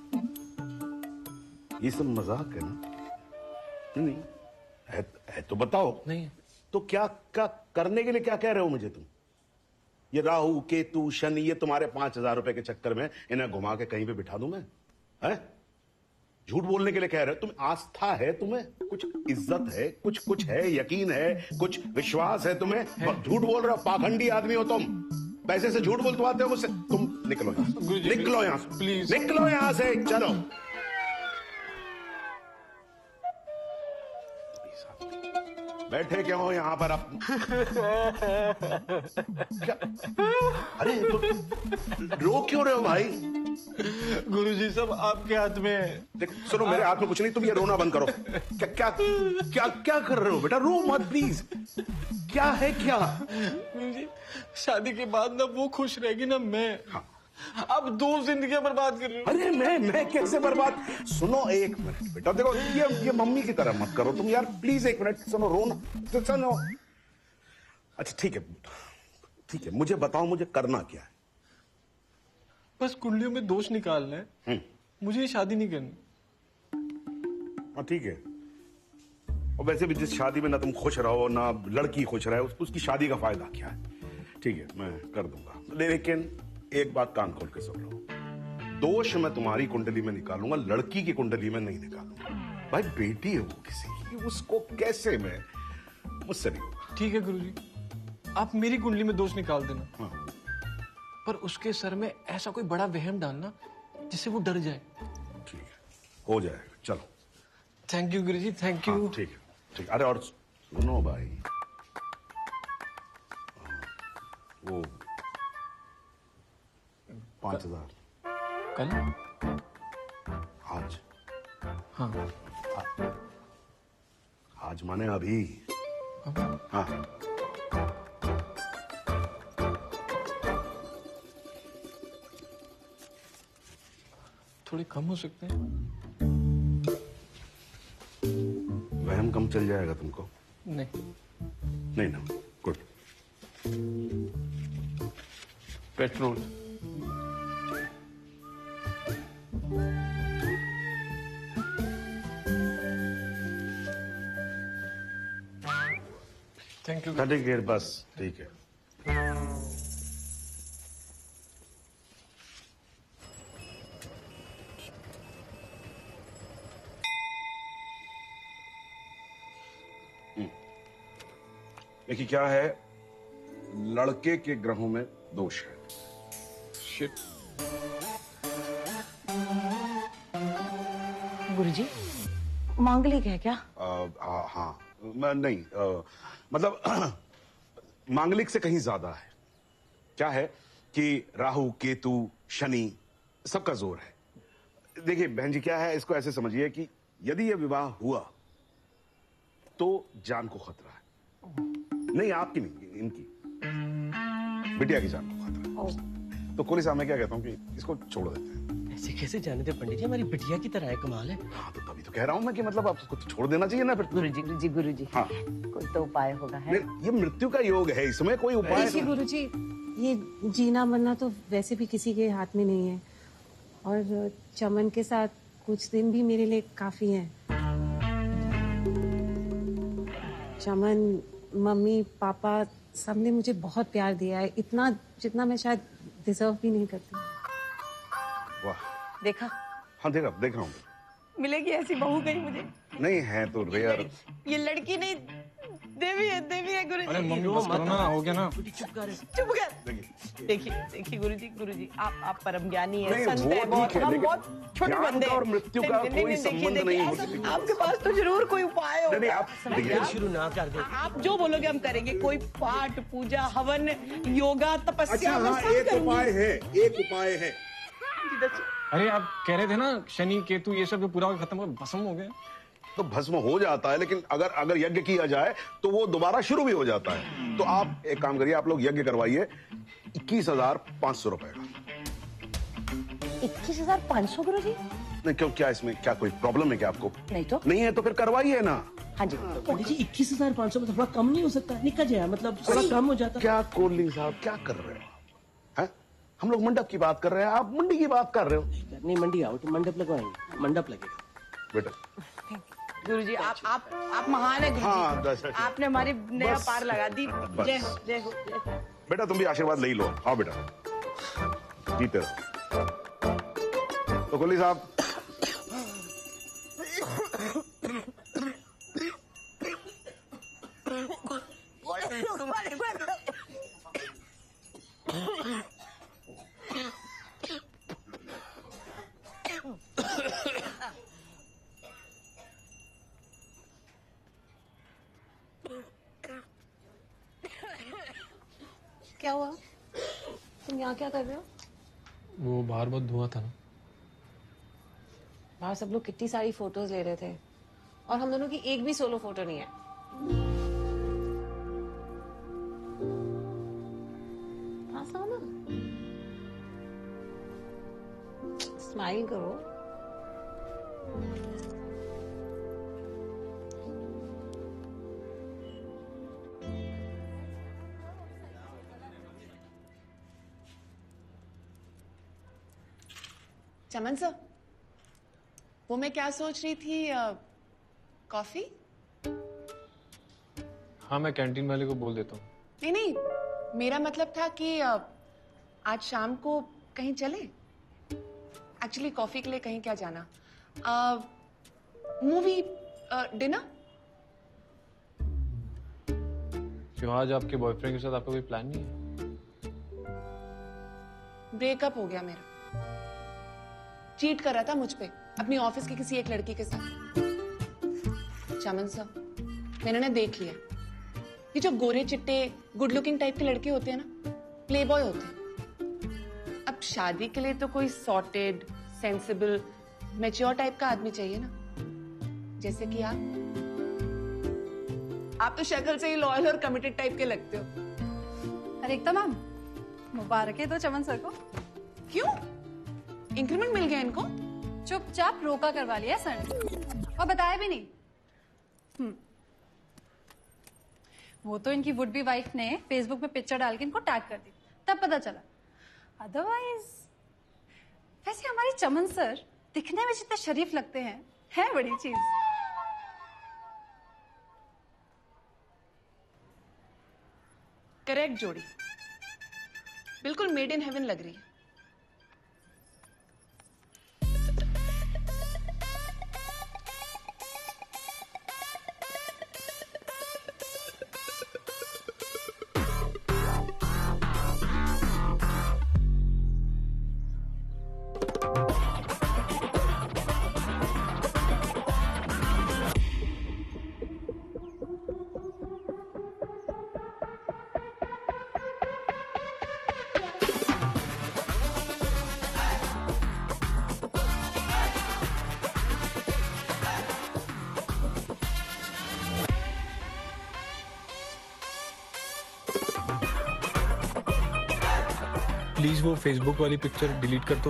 ये सब मजाक है ना? नहीं नहीं है, है तो बताओ। नहीं तो क्या क्या करने के लिए क्या कह रहे हो मुझे तुम? ये राहु केतु शनि, ये तुम्हारे पांच हजार रुपए के चक्कर में इन्हें घुमा के कहीं पे बिठा दूं मैं? हैं? झूठ बोलने के लिए कह रहे हो? तुम्हें आस्था है, तुम्हें कुछ इज्जत है, कुछ कुछ है, यकीन है, कुछ विश्वास है तुम्हें? झूठ बोल रहे हो, पाखंडी आदमी हो तुम। पैसे से झूठ बोलते हो मुझसे। तुम निकलो यहाँ से, निकलो यहाँ से, प्लीज निकलो यहाँ से, चलो। बैठे क्यों हो यहाँ पर आप? क्या? अरे तो रो क्यों रहे हो भाई? गुरुजी सब आपके हाथ में है। देख सुनो, मेरे हाथ में कुछ नहीं, तुम ये रोना बंद करो। क्या क्या क्या क्या कर रहे हो बेटा? रो मत प्लीज। क्या है क्या? गुरुजी, शादी के बाद ना वो खुश रहेगी ना मैं। हाँ। अब दो जिंदगियां बर्बाद कर रहे हो। अरे मैं मैं कैसे बर्बाद? सुनो एक मिनट बेटा, देखो ये ये मम्मी की तरह मत करो तुम यार, प्लीज एक मिनट सुनो, रोना तो सुनो। अच्छा ठीक है ठीक है, मुझे बताओ मुझे करना क्या है? बस कुंडलियों में दोष निकालना है, मुझे ये शादी नहीं करनी। हाँ ठीक है, और वैसे भी जिस शादी में ना तुम खुश रहो ना लड़की खुश रहे, उस, उसकी शादी का फायदा क्या है? ठीक है मैं कर दूंगा, लेकिन एक बात कान खोल के सुन लो, दोष मैं तुम्हारी कुंडली में निकालूंगा, लड़की की कुंडली में नहीं निकालूंगा। भाई बेटी है वो किसी की, उसको कैसे मैं, मुझसे नहीं होगा। ठीक है गुरुजी, आप मेरी कुंडली में दोष निकाल देना। हाँ। पर उसके सर में ऐसा कोई बड़ा वहम डालना जिससे वो डर जाए। ठीक है, हो जाएगा, चलो। थैंक यू गुरुजी, थैंक यू। ठीक है ठीक। अरे और सुनो भाई, वो पांच हजार कल? आज। हाँ। आ, आज माने अभी। हाँ। थोड़ी कम हो सकते हैं? वहम कम चल जाएगा तुमको? नहीं। नहीं ना, good. Petrol. Thank you. Thirty gate बस, ठीक है। देखिए क्या है, लड़के के ग्रहों में दोष है। शिट। गुरुजी, मांगलिक है क्या? आ, आ, हाँ, मैं नहीं आ, मतलब मांगलिक से कहीं ज्यादा है। क्या है कि राहु, केतु, शनि सबका जोर है। देखिए बहन जी, क्या है, इसको ऐसे समझिए कि यदि यह विवाह हुआ तो जान को खतरा है। नहीं, आपकी नहीं, इनकी, बिटिया की जान को खतरा है। तो कोली साहब, मैं क्या कहता हूँ कि इसको छोड़ देते हैं। ऐसे कैसे जाने थे पंडित जी, हमारी बिटिया की तरह है, कमाल है। हाँ, तो तभी तो कह रहा हूँ मैं कि मतलब आपको तो छोड़ देना चाहिए ना फिर। गुरुजी, गुरुजी, गुरुजी, हाँ, कोई तो उपाय होगा है? ये मृत्यु का योग है, इसमें कोई उपाय देखिए गुरुजी, ये जीना मरना तो वैसे भी किसी के हाथ में नहीं है, और चमन के साथ कुछ दिन भी मेरे लिए काफी हैं। चमन, मम्मी, पापा सबने मुझे बहुत प्यार दिया है, इतना जितना मैं शायद डिजर्व भी नहीं करती। वाह। देखा? हाँ, देखा देख रहा हूँ। मिलेगी ऐसी बहू कहीं मुझे? नहीं है तो रेयर। ये लड़की नहीं, देवी है, देवी है गुरुजी। अरे मम्मी बस करो ना, हो गया ना। चुप कर, चुप कर। देखिए, देखिए गुरुजी, गुरुजी, आप आप परम ज्ञानी नहीं, है, संत वो है, बहुत, ठीक है, हम लेकिन बहुत छोटे ज्ञान बंदे का और हैं। मृत्यु का नहीं, नहीं, कोई नहीं, देखिए, संबंध देखिए, नहीं हो ऐसा- सकता। आपके पास तो जरूर कोई उपाय होगा। नहीं, आप समझिए, आप- शुरू ना कर दे। आप जो बोलोगे हम करेंगे, कोई पाठ, पूजा, हवन, योगा, तपस्या, अच्छा, मैं हाँ, सब एक करूंगी। उपाय है, एक उपाय है। अरे आप कह रहे थे ना शनि केतु ये सब जो पूरा खत्म हो भस्म हो गया। तो भस्म हो जाता है, लेकिन अगर अगर यज्ञ किया जाए तो वो दोबारा शुरू भी हो जाता है। तो आप एक काम करिए, आप लोग यज्ञ करवाइए इक्कीस हजार पांच सौ रुपए का। इक्कीस हजार पाँच सौ गुरुजी? नहीं, क्यों, क्या इसमें क्या कोई प्रॉब्लम है क्या आपको? नहीं तो। नहीं है तो फिर करवाइए ना। हाँ जी। पंडित जी, इक्कीस हजार पाँच सौ में थोड़ा कम नहीं हो सकता? निकल जाए, मतलब थोड़ा कम हो जाता। क्या कोहली साहब, क्या कर रहे हो? हैं? हम लोग मंडप की बात कर रहे हैं, आप मंडी की बात कर रहे हो। नहीं, मंडी आओ तो मंडप लगवाएंगे, मंडप लगेगा। बेटा गुरुजी, आप आप आप महान है गुरुजी। हाँ, दस- आपने हमारी नया बस। पार लगा दी। बस। जय हो, जय हो, जय हो। बेटा तुम भी आशीर्वाद ले ही लो। हाँ बेटा, जीते रहो। तो कोहली साहब, क्या हुआ? तुम यहाँ क्या कर रहे हो? वो बाहर बहुत धुआं था ना। बाहर सब लोग कितनी सारी फोटोज ले रहे थे, और हम दोनों की एक भी सोलो फोटो नहीं है। पास आओ ना, स्माइल करो। चमन सर, वो मैं क्या सोच रही थी, कॉफी? हाँ, मैं कैंटीन वाले को बोल देता हूँ। नहीं नहीं, मेरा मतलब था कि अ, आज शाम को कहीं चले। एक्चुअली कॉफी के लिए कहीं क्या जाना, मूवी, डिनर। क्यों, आज आपके बॉयफ्रेंड के साथ आपका कोई प्लान नहीं है? ब्रेकअप हो गया मेरा। चीट कर रहा था मुझ पे अपनी ऑफिस की किसी एक लड़की के साथ। चमन सर, मैंने ना देख लिया, ये जो गोरे चिट्टे गुड लुकिंग टाइप के लड़के होते हैं ना, प्लेबॉय होते हैं। अब शादी के लिए तो कोई सॉर्टेड, सेंसिबल, मैच्योर टाइप का आदमी चाहिए ना, जैसे कि आप आप तो शक्ल से ही लॉयल और कमिटेड टाइप के लगते हो। अरे एकता मैम, मुबारक है तो चमन सर को। क्यों? इंक्रीमेंट मिल गया इनको? चुपचाप रोका करवा लिया सर ने, और बताया भी नहीं। हम्म वो तो इनकी वुड बी वाइफ ने फेसबुक पे पिक्चर डाल के इनको टैग कर दी, तब पता चला। अदरवाइज वैसे हमारी चमन सर दिखने में जितने शरीफ लगते हैं, है बड़ी चीज। करेक्ट जोड़ी, बिल्कुल मेड इन हेवन लग रही है। प्लीज वो फेसबुक वाली पिक्चर डिलीट कर दो।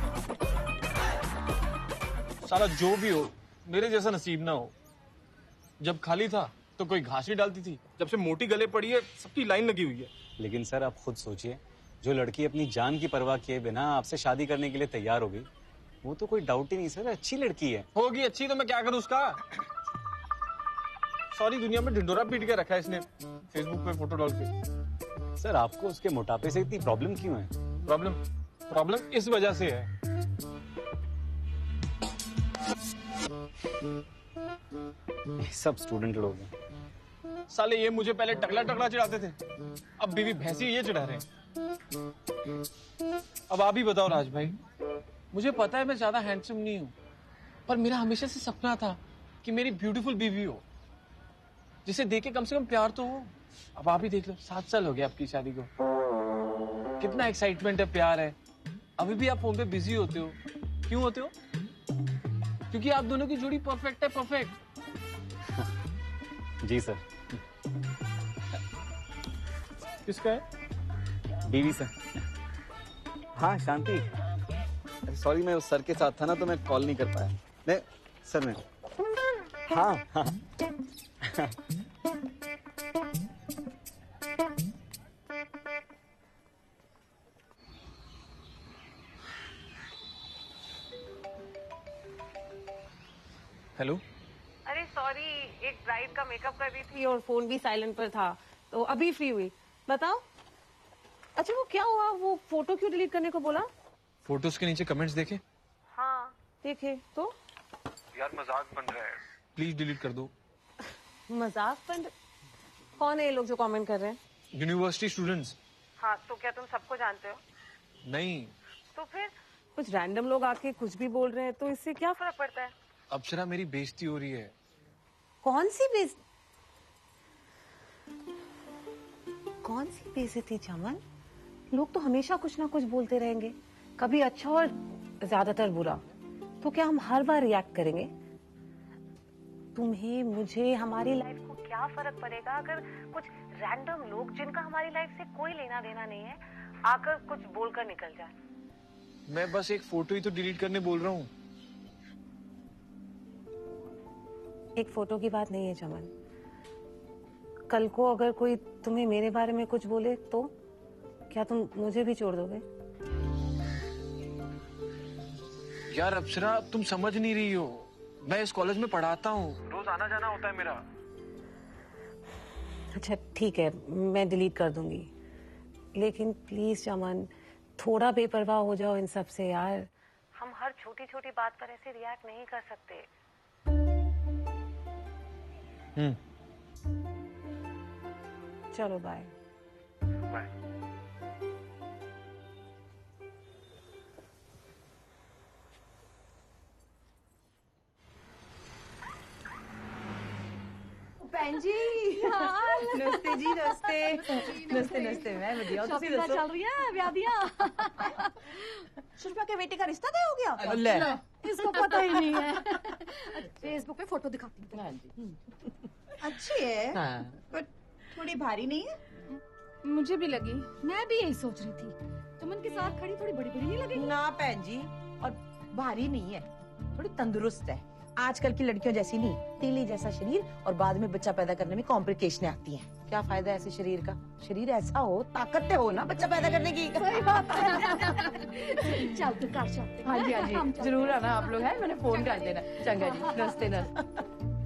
साला जो भी हो, मेरे जैसा नसीब ना हो। जब खाली था तो कोई घास नहीं डालती थी, जब से मोटी गले पड़ी है सबकी लाइन लगी हुई है। लेकिन सर आप खुद सोचिए, जो लड़की अपनी जान की परवाह किए बिना आपसे शादी करने के लिए तैयार हो गई, वो तो कोई डाउट ही नहीं सर, अच्छी लड़की है। होगी अच्छी तो मैं क्या करूं उसका? सारी दुनिया में ढिंडोरा पीट के रखा है इसने फेसबुक पे फोटो डाल के। सर आपको उसके मोटापे से इतनी प्रॉब्लम क्यों है? प्रॉब्लम प्रॉब्लम इस वजह से है। ये सब स्टूडेंट लोग हैं। साले ये मुझे पहले टकला टकला चिढ़ाते थे, अब बीवी भैंसी ये चिढ़ा रहे हैं। अब आप ही बताओ राज भाई, मुझे पता है मैं ज्यादा हैंडसम नहीं हूं, पर मेरा हमेशा से सपना था कि मेरी ब्यूटीफुल बीवी हो, जिसे देख के कम से कम प्यार तो हो। अब आप ही देख लो, सात साल हो गए आपकी शादी को, कितना एक्साइटमेंट है, प्यार है। अभी भी आप फोन पे बिजी होते हो। क्यों होते हो? क्योंकि आप दोनों की जोड़ी परफेक्ट है, परफेक्ट। जी सर। किसका है? बीवी सर। हाँ शांति, सॉरी मैं उस सर के साथ था ना, तो मैं कॉल नहीं कर पाया। नहीं सर मैं हाँ हाँ हेलो। अरे सॉरी, एक ब्राइड का मेकअप कर रही थी और फोन भी साइलेंट पर था, तो अभी फ्री हुई। बताओ। अच्छा वो क्या हुआ, वो फोटो क्यों डिलीट करने को बोला? फोटोज के नीचे कमेंट्स देखे? हाँ देखे तो। यार मजाक बन रहा है, प्लीज डिलीट कर दो। मजाक बन? कौन है ये लोग जो कमेंट कर रहे हैं? University students. हाँ तो क्या तुम सबको जानते हो? नहीं। तो फिर कुछ रैंडम लोग आके कुछ भी बोल रहे हैं, तो इससे क्या फर्क पड़ता है? अप्सरा मेरी बेइज्जती हो रही है। कौन सी बेइज कौन सी बेइज्जती चमन? लोग तो हमेशा कुछ ना कुछ बोलते रहेंगे, कभी अच्छा और ज्यादातर बुरा। तो क्या हम हर बार रिएक्ट करेंगे? तुम्हें, मुझे, हमारी लाइफ को क्या फर्क पड़ेगा अगर कुछ रैंडम लोग जिनका हमारी लाइफ से कोई लेना देना नहीं है आकर कुछ बोलकर निकल जाए? मैं बस एक फोटो ही तो डिलीट करने बोल रहा हूँ। एक फोटो की बात नहीं है चमन। कल को अगर कोई तुम्हें मेरे बारे में कुछ बोले तो क्या तुम मुझे भी छोड़ दोगे? यार अप्सरा, तुम समझ नहीं रही हो। मैं इस कॉलेज में पढ़ाता हूँ, रोज आना जाना होता है मेरा। अच्छा ठीक है, मैं डिलीट कर दूंगी, लेकिन प्लीज चमन थोड़ा बेपरवाह हो जाओ इन सब से यार। हम हर छोटी छोटी बात पर ऐसे रिएक्ट नहीं कर सकते। हम्म। चलो बाय। बाय। भैन जी नमस्ते जी नमस्ते नमस्ते नमस्ते मैं बढ़िया हूं ਤੁਸੀਂ ਦੱਸੋ चल रही है ब्याह दिया सुषमा के बेटे का रिश्ता तय हो गया ले इसको पता ही नहीं है फेसबुक पे फोटो दिखाती हूँ हाँ जी अच्छी है हाँ। पर थोड़ी भारी नहीं है मुझे भी लगी मैं भी यही सोच रही थी चमन के साथ खड़ी थोड़ी बड़ी बड़ी नहीं लगेगी ना भैन जी और भारी नहीं है थोड़ी तंदुरुस्त है आजकल की लड़कियों जैसी नहीं तीली जैसा शरीर और बाद में बच्चा पैदा करने में कॉम्प्लिकेशन आती हैं क्या फायदा ऐसे शरीर का शरीर ऐसा हो ताकत हो ना बच्चा पैदा करने की सही बात है चल तू कर चलते हाँ जी हाँ जी जरूर आना आप लोग हैं मैंने फोन कर देना चंगा जी नमस्ते नमस्ते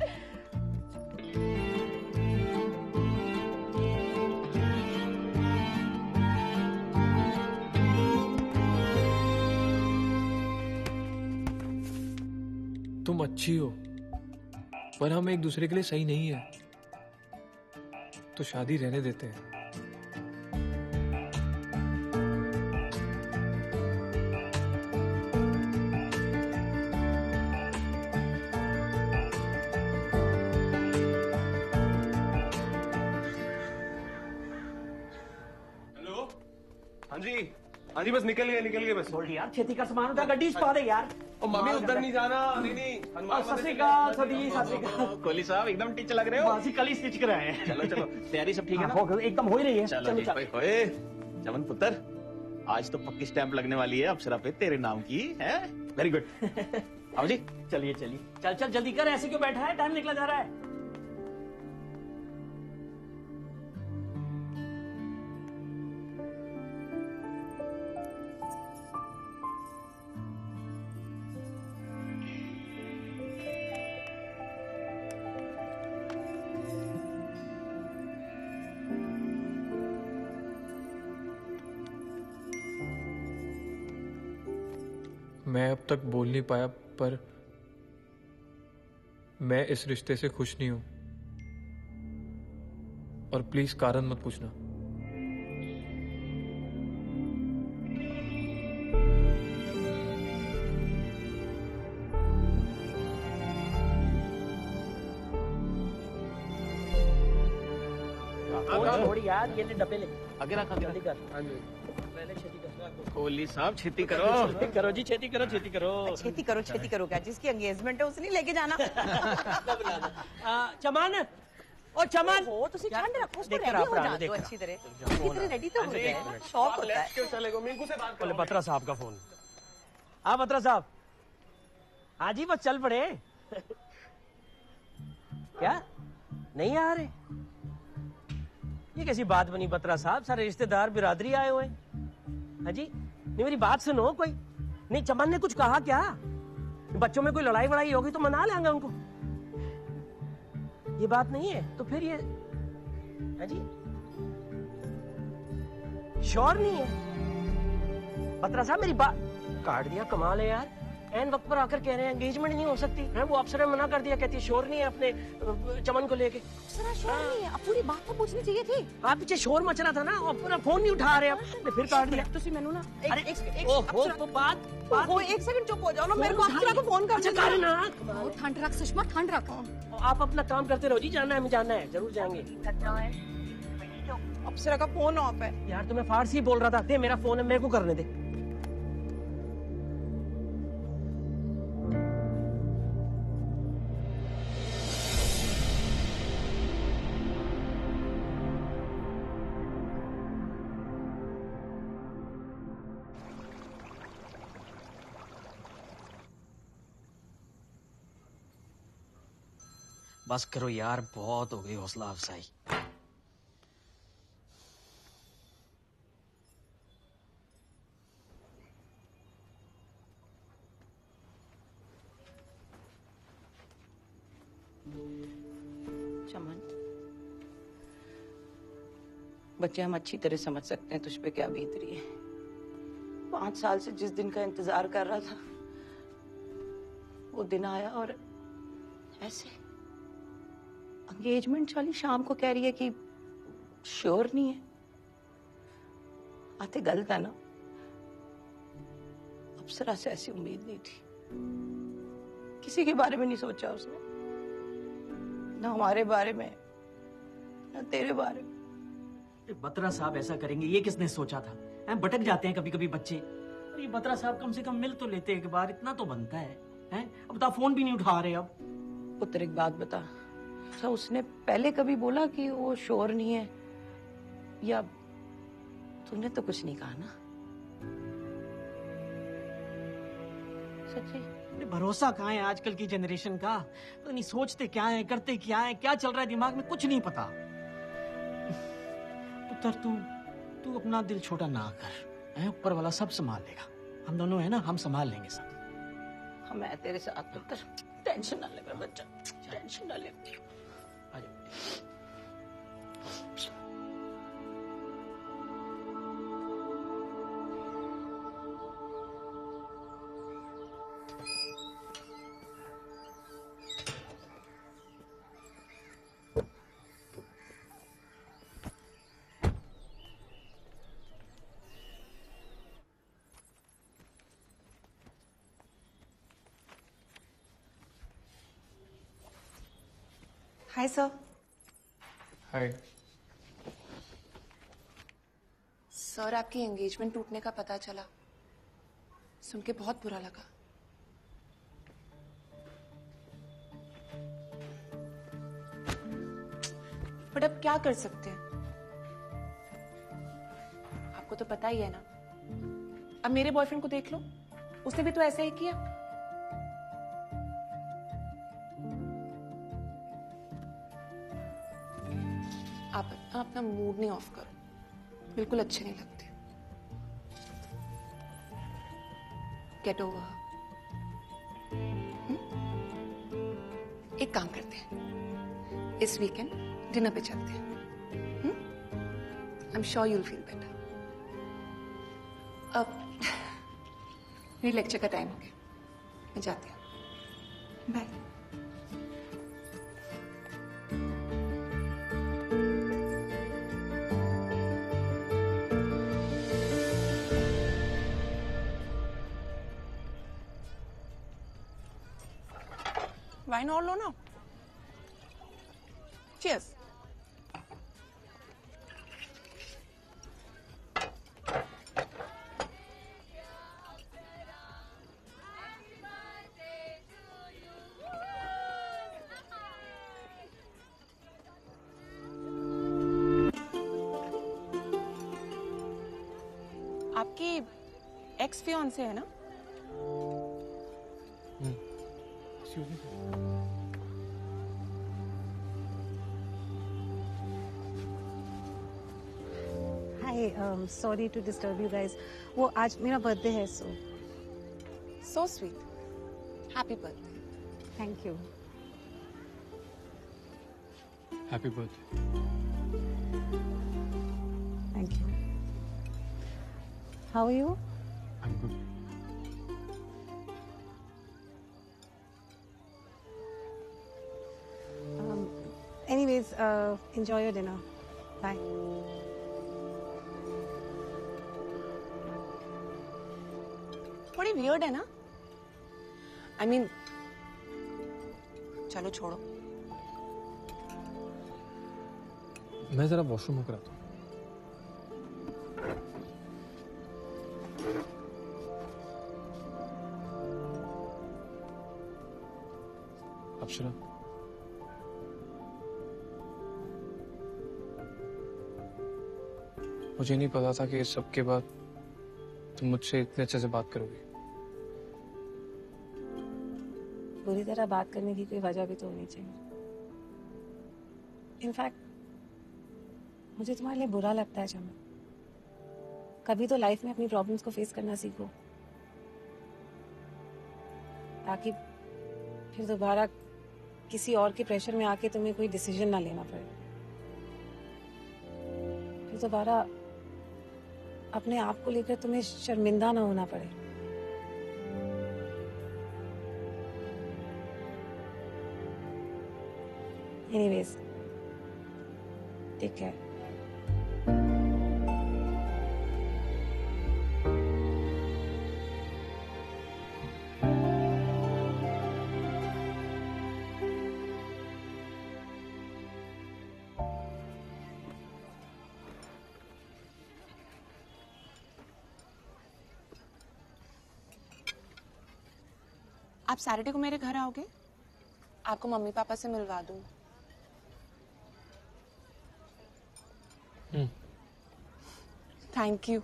तुम अच्छी हो पर हम एक दूसरे के लिए सही नहीं है तो शादी रहने देते हैं हेलो हाँ जी हाँ जी बस निकल गए निकल गए बस बोल यार खेती का सामान उठा गड्डी पा दे यार ओ मम्मी उधर नहीं जाना नहीं नहीं हनुमान सत श्री अकाल सभी सत श्री अकाल कोहली साहब एकदम टीच लग रहे हो बाजी कल ही स्टिच कराए हैं चलो चलो तैयारी सब ठीक है ना हो गई एकदम हो ही रही है चलो ठीक भाई होए चमन पुत्र आज तो पक्की स्टैंप लगने वाली है अप्सरा पे तेरे नाम की है वेरी गुड आओ जी चलिए चलिए चल चल जल्दी कर ऐसे क्यों बैठा है टाइम निकला जा रहा है मैं अब तक बोल नहीं पाया पर मैं इस रिश्ते से खुश नहीं हूं और प्लीज कारण मत पूछना थोड़ी यार ये ले डब्बे ले आगे रख आगे जल्दी कर पहले छेती कर कोहली साहब छेती करो करो जी छेती करो छेती करो छेती करो छेती करो क्या जिसकी एंगेजमेंट है उसे नहीं लेके जाना चमन ओ चमन हो तुसी ठंड रखो उसको देख रेडी रहा हो प्राण, जा देख दो रहा। अच्छी तरह कितने रेडी तो हो गए शौक होता है क्यों चलेगा मिंकू से बात बोले बत्रा साहब का फोन हाँ बत्रा साहब हाँ जी बस चल पड़े क्या नहीं आ रहे ये कैसी बात बनी बत्रा साहब सारे रिश्तेदार बिरादरी आए हुए हाँ जी नहीं मेरी बात सुनो कोई नहीं चमन ने कुछ कहा क्या बच्चों में कोई लड़ाई वड़ाई होगी तो मना लेंगे उनको ये बात नहीं है तो फिर ये हाँ जी श्योर नहीं है बत्रा साहब मेरी बात काट दिया कमाल है यार एन वक्त पर आकर कह रहे हैं एंगेजमेंट नहीं हो सकती है वो अफसर ने मना कर दिया कहती है शोर नहीं है अपने अ, चमन को लेके अप्सरा शोर नहीं है अब पूरी बात तो पूछनी चाहिए थी आप पीछे शोर मच रहा था ना और पूरा फोन नहीं उठा रहे अब फिर काट दिया तुसी मैनू ना अरे, एक एक एक ओहो, अप्सरा- वो बात वो- वो एक सेकंड चुप हो जाओ ना मेरे को अप्सरा को फोन कर अच्छा कर ना बहुत ठंड रख सुषमा ठंड रख आप अपना काम करते रहो जी जाना है हमें जाना है जरूर जाएंगे अप्सरा का फोन ऑफ है यार तुम्हें फारसी बोल रहा था दे मेरा फोन है मेरे को करने दे बस करो यार बहुत हो गई हौसला अफजाई चमन बच्चे हम अच्छी तरह समझ सकते हैं तुझ पे क्या बीत रही है पांच साल से जिस दिन का इंतजार कर रहा था वो दिन आया और ऐसे एंगेजमेंट वाली शाम को कह रही है कि श्योर नहीं है आते गलत है ना अप्सरा से ऐसी उम्मीद नहीं थी किसी के बारे में नहीं सोचा उसने ना हमारे बारे में ना तेरे बारे में। ये बत्रा साहब ऐसा करेंगे ये किसने सोचा था? हैं, भटक जाते हैं कभी कभी बच्चे। और ये बत्रा साहब कम से कम मिल तो लेते एक बार, इतना तो बनता है। हैं? अब तो फोन भी नहीं उठा रहे अब। पुत्र एक बात बता, अच्छा उसने पहले कभी बोला कि वो श्योर नहीं है, या तूने तो कुछ नहीं कहा ना? सच्ची? अरे भरोसा कहाँ है आजकल की जनरेशन का? पता नहीं सोचते क्या है, करते क्या है, क्या चल रहा है दिमाग में, कुछ नहीं पता। पुत्र तू तू अपना दिल छोटा ना कर, हैं? ऊपर वाला सब संभाल लेगा। हम दोनों है ना, हम संभाल लेंगे सब। हाँ मैं तेरे साथ पुत्र, टेंशन ना ले मेरा बच्चा, टेंशन ना ले। आ जाओ। Hi sir. हाय। सर आपकी एंगेजमेंट टूटने का पता चला, सुन के बहुत बुरा लगा। बट अब क्या कर सकते हैं, आपको तो पता ही है ना। अब मेरे बॉयफ्रेंड को देख लो, उसने भी तो ऐसा ही किया। आप अपना अपना मूड नहीं ऑफ करो, बिल्कुल अच्छे नहीं लगते। Get over. एक काम करते हैं, इस वीकेंड डिनर पे चलते हैं। I am sure you'll feel better. अब मेरे लेक्चर का टाइम हो गया, मैं जाती हूँ। बाय। वाइन और लो ना। Cheers. आपकी एक्स फियांसे है ना? Excuse me. Hi, sorry to disturb you guys. वो आज मेरा बर्थडे है, so So sweet. Happy birthday. Thank you. Happy birthday. Thank you. How are you? I'm good. Um, anyways, uh, enjoy your dinner. Bye. बड़ी weird है ना? आई I mean mean, चलो छोड़ो। मैं जरा वॉशरूम होकर आता हूँ। अप्सरा, मुझे नहीं पता था कि इस सब के बाद तुम मुझसे इतने अच्छे से बात करोगी। बुरी तरह बात करने की कोई वजह भी तो होनी चाहिए। इनफैक्ट मुझे तुम्हारे लिए बुरा लगता है चमन। कभी तो लाइफ में अपनी प्रॉब्लम्स को फेस करना सीखो, ताकि फिर दोबारा किसी और के प्रेशर में आके तुम्हें कोई डिसीजन ना लेना पड़े। फिर दोबारा अपने आप को लेकर तुम्हें शर्मिंदा ना होना पड़े। Anyways, take care. आप सैटरडे को मेरे घर आओगे? आपको मम्मी पापा से मिलवा दूं। Thank you.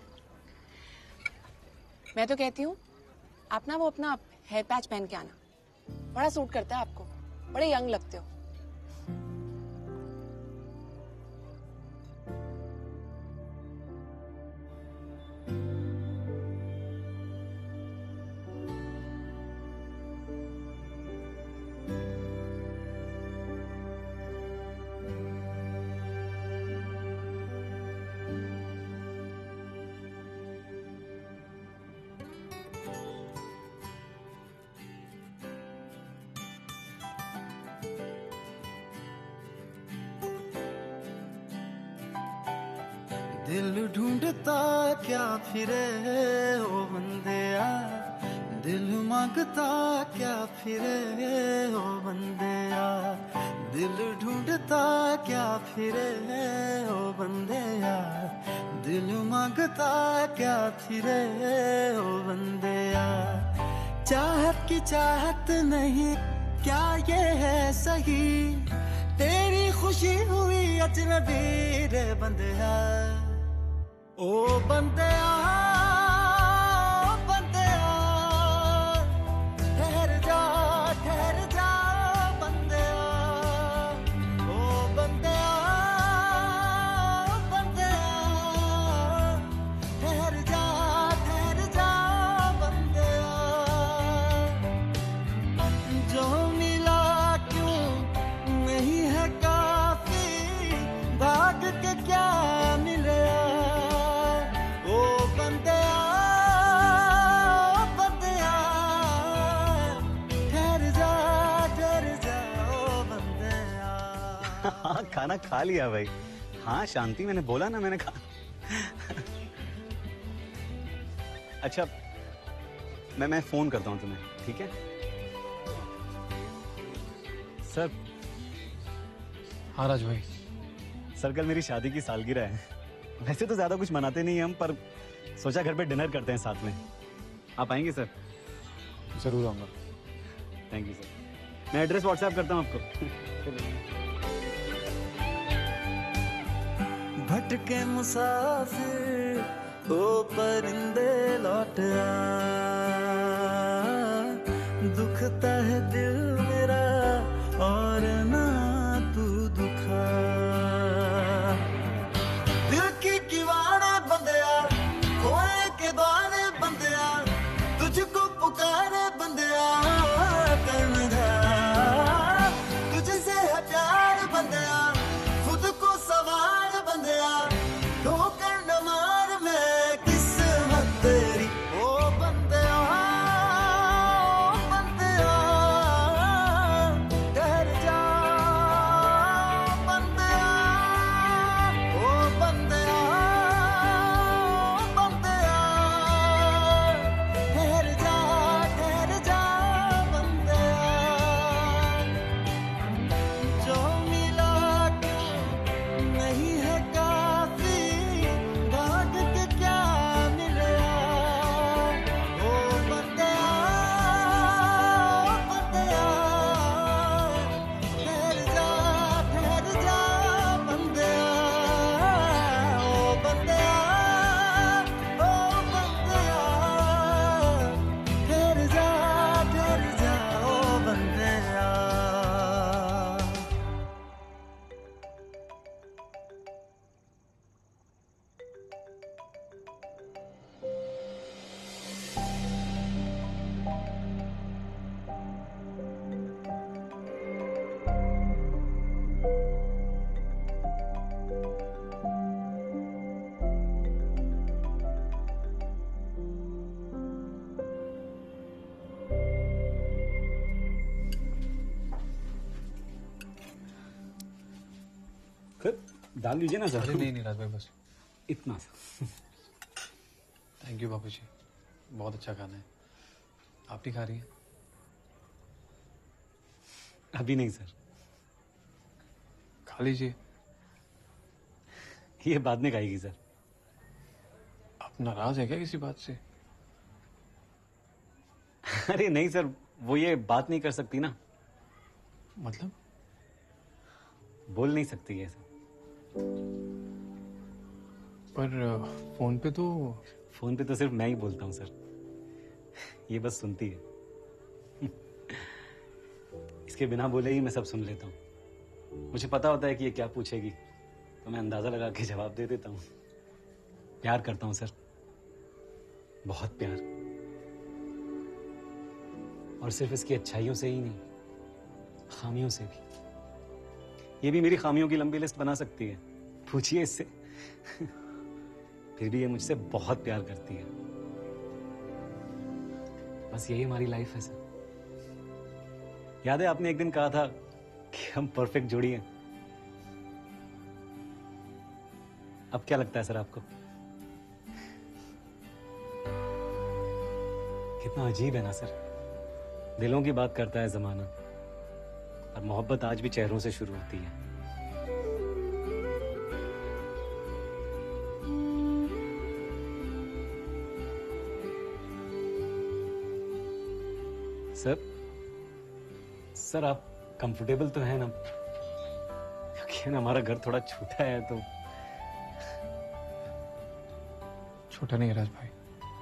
मैं तो कहती हूँ आप ना वो अपना हेयर पैच पहन के आना, बड़ा सूट करता है आपको, बड़े यंग लगते हो। दिल ढूंढता क्या फिरे ओ बंदिया, दिल मांगता क्या फिरे ओ बंदिया, दिल ढूंढता क्या फिरे ओ बंदिया, दिल मांगता क्या फिरे ओ बंदिया। चाहत की चाहत नहीं क्या ये है सही, तेरी खुशी हुई अजनबी रे बंदिया। ओ बंदिया बंदिया, ठहर जा ठहर जा बंदिया। ओ बंदिया बंदिया, ठहर जा ठहर जा बंदिया। जो मिला क्यों नहीं है काफी, भाग के क्या मिले हाँ खाना खा लिया भाई। हाँ शांति, मैंने बोला ना, मैंने कहा। अच्छा मैं मैं फोन करता हूँ तुम्हें, ठीक है? सर। हाँ राज भाई। सर कल मेरी शादी की सालगिरह है। वैसे तो ज्यादा कुछ मनाते नहीं हम, पर सोचा घर पे डिनर करते हैं साथ में। आप आएंगे सर? जरूर आऊंगा। Thank you sir. मैं एड्रेस व्हाट्सएप करता हूँ आपको। भटके मुसाफिर ओ परिंदे लौट आ, दुखता है दिल मेरा और ना तू दुखा। दिल की किवाड़े बंदिया, खोए के द्वारे बंदिया, तुझको पुकारे बंदिया। कर जा तुझसे है प्यार बंदिया, खुद को सवार बंदिया। ठोकर न मार मैं किस्मत तेरी ओ बंदिया। बंदिया ठहर जा बंदिया। ओ बंदिया बंदिया, ठहर जा ठहर जा बंदिया। जो मिला नहीं है काफी, भाग के क्या मिला ओ बंदिया। बंदिया ठहर जा ठहर जा बंदिया। ओ बंदिया ओ बंदिया, ठहर जा ठहर जा ओ बंदिया। फिर डाल लीजिए ना सर। अरे नहीं नहीं राज भाई, बस इतना सा। थैंक यू बाबू जी, बहुत अच्छा खाना है। आप नहीं खा रही हैं? अभी नहीं सर। खा लीजिए। ये बाद में खाएगी सर। आप नाराज है क्या किसी बात से? अरे नहीं सर, वो ये बात नहीं कर सकती ना। मतलब? बोल नहीं सकती ऐसा। पर फोन पे तो फोन पे तो सिर्फ मैं ही बोलता हूँ सर, ये बस सुनती है। इसके बिना बोले ही मैं सब सुन लेता हूँ। मुझे पता होता है कि ये क्या पूछेगी, तो मैं अंदाजा लगा के जवाब दे देता हूँ। प्यार करता हूँ सर, बहुत प्यार। और सिर्फ इसकी अच्छाइयों से ही नहीं, खामियों से भी। ये भी मेरी खामियों की लंबी लिस्ट बना सकती है, पूछिए इससे। फिर भी ये मुझसे बहुत प्यार करती है। बस यही हमारी लाइफ है सर। याद है आपने एक दिन कहा था कि हम परफेक्ट जोड़ी हैं। अब क्या लगता है सर आपको? कितना अजीब है ना सर, दिलों की बात करता है जमाना, और मोहब्बत आज भी चेहरों से शुरू होती है। सर सर आप कंफर्टेबल तो है ना? क्योंकि ना हमारा घर थोड़ा छोटा है तो। छोटा नहीं है राज भाई,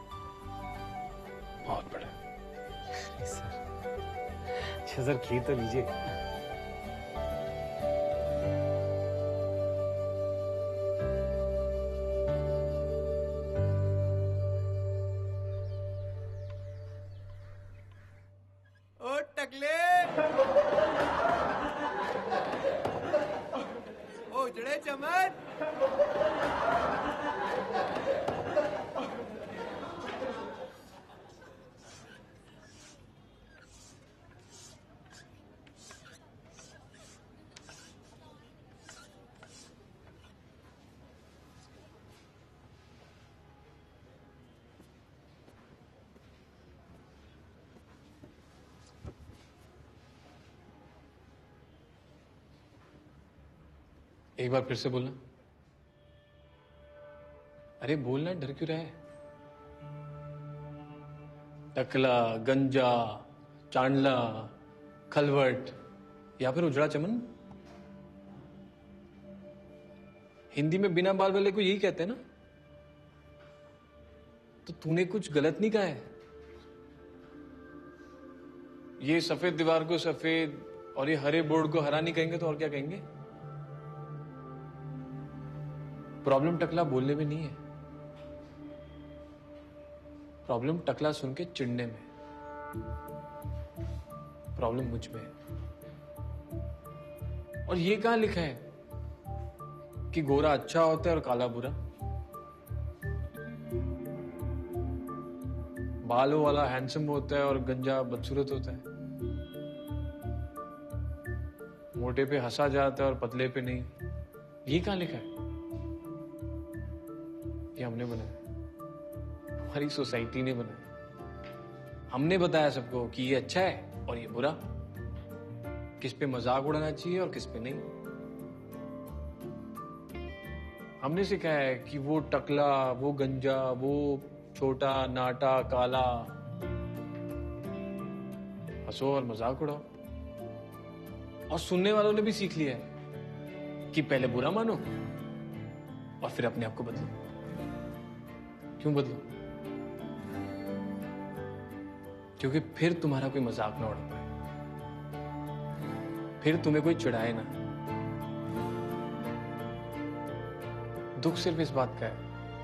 बहुत बड़ा। सर अच्छा सर खीर तो लीजिए। ओ टकले, ओ जड़े चमन। एक बार फिर से बोलना। अरे बोलना, डर क्यों रहा है? टकला, गंजा, चांडला, खलवट या फिर उजड़ा चमन? हिंदी में बिना बाल वाले को यही कहते हैं ना? तो तूने कुछ गलत नहीं कहा है। ये सफेद दीवार को सफेद और ये हरे बोर्ड को हरा नहीं कहेंगे तो और क्या कहेंगे? प्रॉब्लम टकला बोलने में नहीं है, प्रॉब्लम टकला सुन के चिढ़ने में। प्रॉब्लम मुझ में है। और ये कहां लिखा है कि गोरा अच्छा होता है और काला बुरा? बालों वाला हैंडसम होता है और गंजा बदसूरत होता है। मोटे पे हंसा जाता है और पतले पे नहीं। ये कहां लिखा है? ये हमने बनाया, हमारी सोसाइटी ने बनाया। हमने बताया सबको कि ये अच्छा है और ये बुरा, किस पे मजाक उड़ाना चाहिए और किस पे नहीं। हमने सिखाया है कि वो टकला, वो गंजा, वो छोटा, नाटा, काला। हंसो और मजाक उड़ाओ। और सुनने वालों ने भी सीख लिया है कि पहले बुरा मानो और फिर अपने आप को बदलो। क्यों बदलो? क्योंकि फिर तुम्हारा कोई मजाक ना उड़ा पाए, फिर तुम्हें कोई चिढ़ाए ना। दुख सिर्फ इस बात का है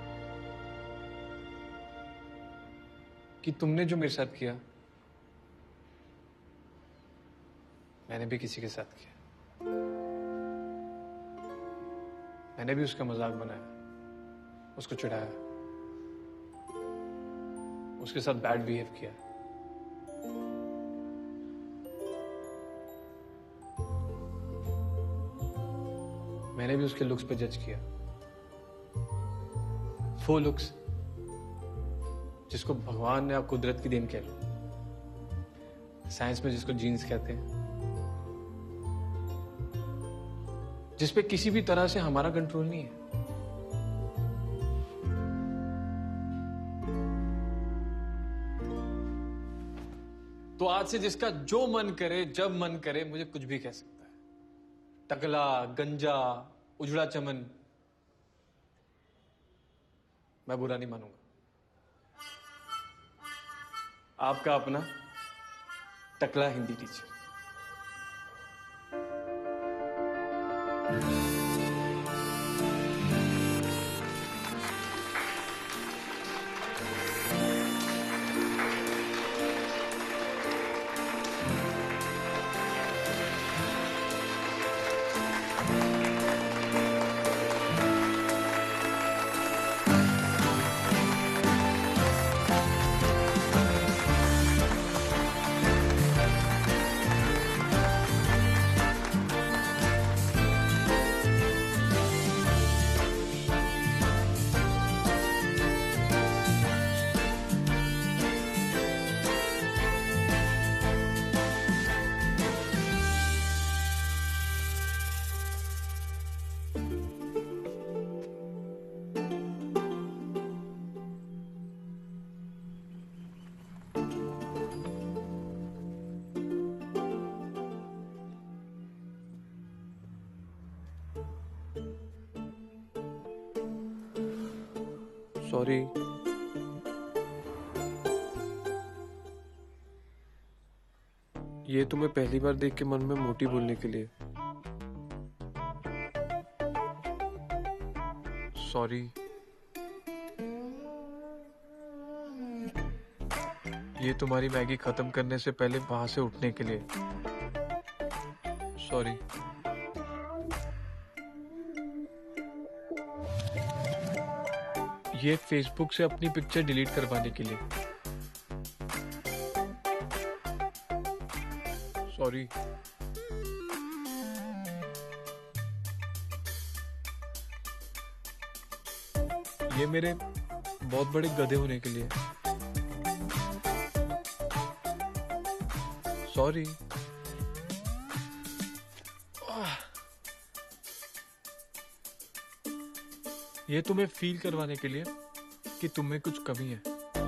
कि तुमने जो मेरे साथ किया, मैंने भी किसी के साथ किया। मैंने भी उसका मजाक बनाया, उसको चिढ़ाया, उसके साथ बैड बिहेव किया। मैंने भी उसके लुक्स पे जज किया, वो लुक्स जिसको भगवान ने या कुदरत की देन कह लो, साइंस में जिसको जीन्स कहते हैं, जिसपे किसी भी तरह से हमारा कंट्रोल नहीं है। तो आज से जिसका जो मन करे जब मन करे मुझे कुछ भी कह सकता है। टकला, गंजा, उजड़ा चमन, मैं बुरा नहीं मानूंगा। आपका अपना टकला हिंदी टीचर। सॉरी। ये तुम्हें पहली बार देख के मन में मोटी बोलने के लिए। सॉरी। ये तुम्हारी मैगी खत्म करने से पहले वहां से उठने के लिए। सॉरी। ये फेसबुक से अपनी पिक्चर डिलीट करवाने के लिए। सॉरी। ये मेरे बहुत बड़े गधे होने के लिए। सॉरी। ये तुम्हें फील करवाने के लिए कि तुम्हें कुछ कमी है।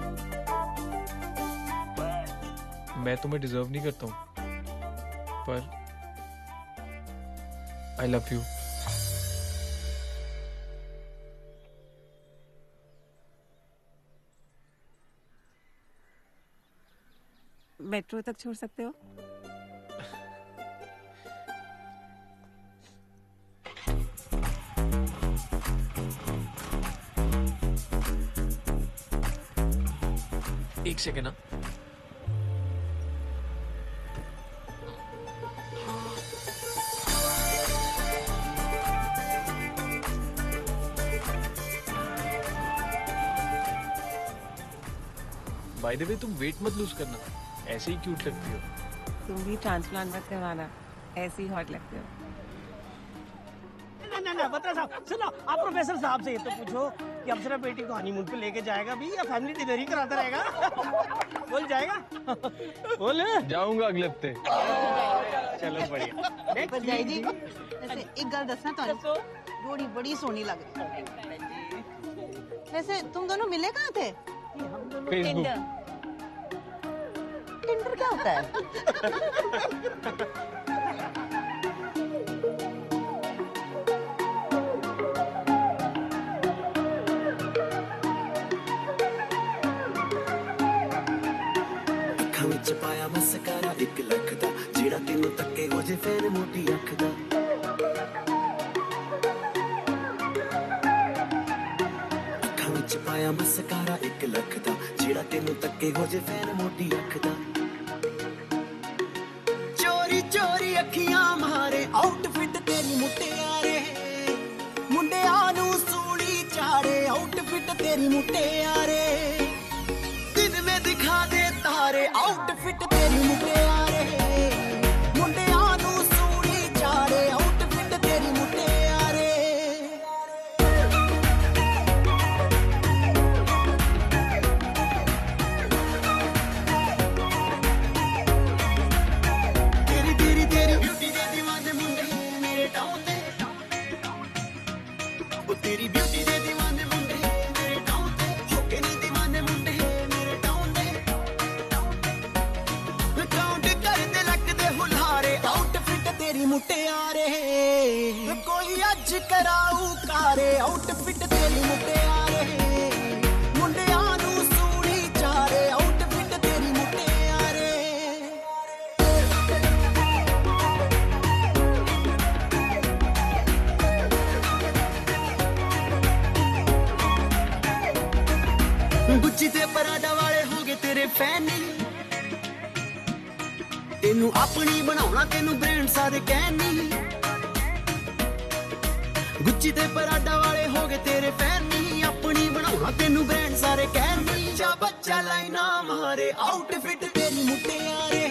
मैं तुम्हें डिजर्व नहीं करता हूं, पर आई लव यू। मेट्रो तक छोड़ सकते हो? एक सेकेंड ना। बाय द वे तुम वेट मत लूज करना, ऐसे ही क्यूट लगती हो। तुम भी ट्रांसप्लांट मत करवाना, ऐसे ही हॉट लगते हो। ना ना ना बता साहब, सुनो आप प्रोफेसर साहब से ये तो पूछो कि अप्सरा बेटी को हनीमून पे लेके जाएगा भी या फैमिली डिनर ही कराता रहेगा? बोल जाएगा? बोल। जाऊंगा अगले हफ्ते। चलो बढ़िया। भरजाई जी, वैसे एक गल दसना तो जोड़ी बड़ी सोहनी लग रही। वैसे तुम दोनों मिले कहाँ थे? फेसबुक। टिंडर क्या होता है? ਅੱਖਾਂ ਵਿੱਚ ਪਾਇਆ ਮਸਕਾਰਾ ਇੱਕ ਲੱਖ ਦਾ ਜਿਹੜਾ ਤੈਨੂੰ ਤੱਕੇ ਹੋ ਜੇ ਫੇਰ ਮੋਟੀ ਅੱਖ ਦਾ ਅੱਖਾਂ ਵਿੱਚ ਪਾਇਆ ਮਸਕਾਰਾ ਇੱਕ ਲੱਖ ਦਾ ਜਿਹੜਾ ਤੈਨੂੰ ਤੱਕੇ ਹੋ ਜੇ ਫੇਰ ਮੋਟੀ ਅੱਖ ਦਾ ਚੋਰੀ ਚੋਰੀ ਅੱਖੀਆਂ ਮਾਰੇ ਆਊਟਫਿਟ ਤੇਰੀ ਮੁਟਿਆਰੇ ਮੁੰਡਿਆਂ ਨੂੰ ਸੂਲੀ ਚਾੜੇ ਆਊਟਫਿਟ ਤੇਰੀ ਮੁਟਿਆਰੇ दिन में दिखा दे तारे आउटफिट तेरी मुटियारे मुंडियां नू सूली चाड़े आउटफिट तेरी मुटियारे तेरी तेरी तेरी ब्यूटी दे दीवाने मुंडे मेरे टाउन दे ओ तेरी ब्यूटी दे दीवाने मुंडे मेरे टाउन दे होके नहीं दीवाने ਚਾਰੇ ਆਊਟਫਿਟ ਤੇਰੀ ਮੁਟਿਆਰੇ ਮੁੰਡਿਆਂ ਨੂੰ ਸੂਣੀ ਚਾਰੇ ਆਊਟਫਿਟ ਤੇਰੀ ਮੁਟਿਆਰੇ ਗੁੱਚੀ ਤੇ ਪਰਾਡਾ ਵਾਲੇ ਹੋ ਗਏ ਤੇਰੇ ਫੈਨ ਤੈਨੂੰ ਆਪਣੀ ਬਣਾਉਣਾ ਤੈਨੂੰ ਬ੍ਰਾਂਡ ਸਾਰੇ ਕਹਿਣੀ ਗੁੱਚੀ ਤੇ ਪਰਾਡਾ ਵਾਲੇ ਹੋ ਗਏ ਤੇਰੇ ਫੈਨ ਨਹੀਂ ਆਪਣੀ ਬਣਾਉਣਾ ਤੈਨੂੰ ਬ੍ਰਾਂਡ ਸਾਰੇ ਕਹਿਣੀ ਜਾ ਬੱਚਾ ਲਾਈਨਾ ਮਾਰੇ ਆਊਟਫਿਟ ਤੇਰੀ ਮੁਟਿਆਰੇ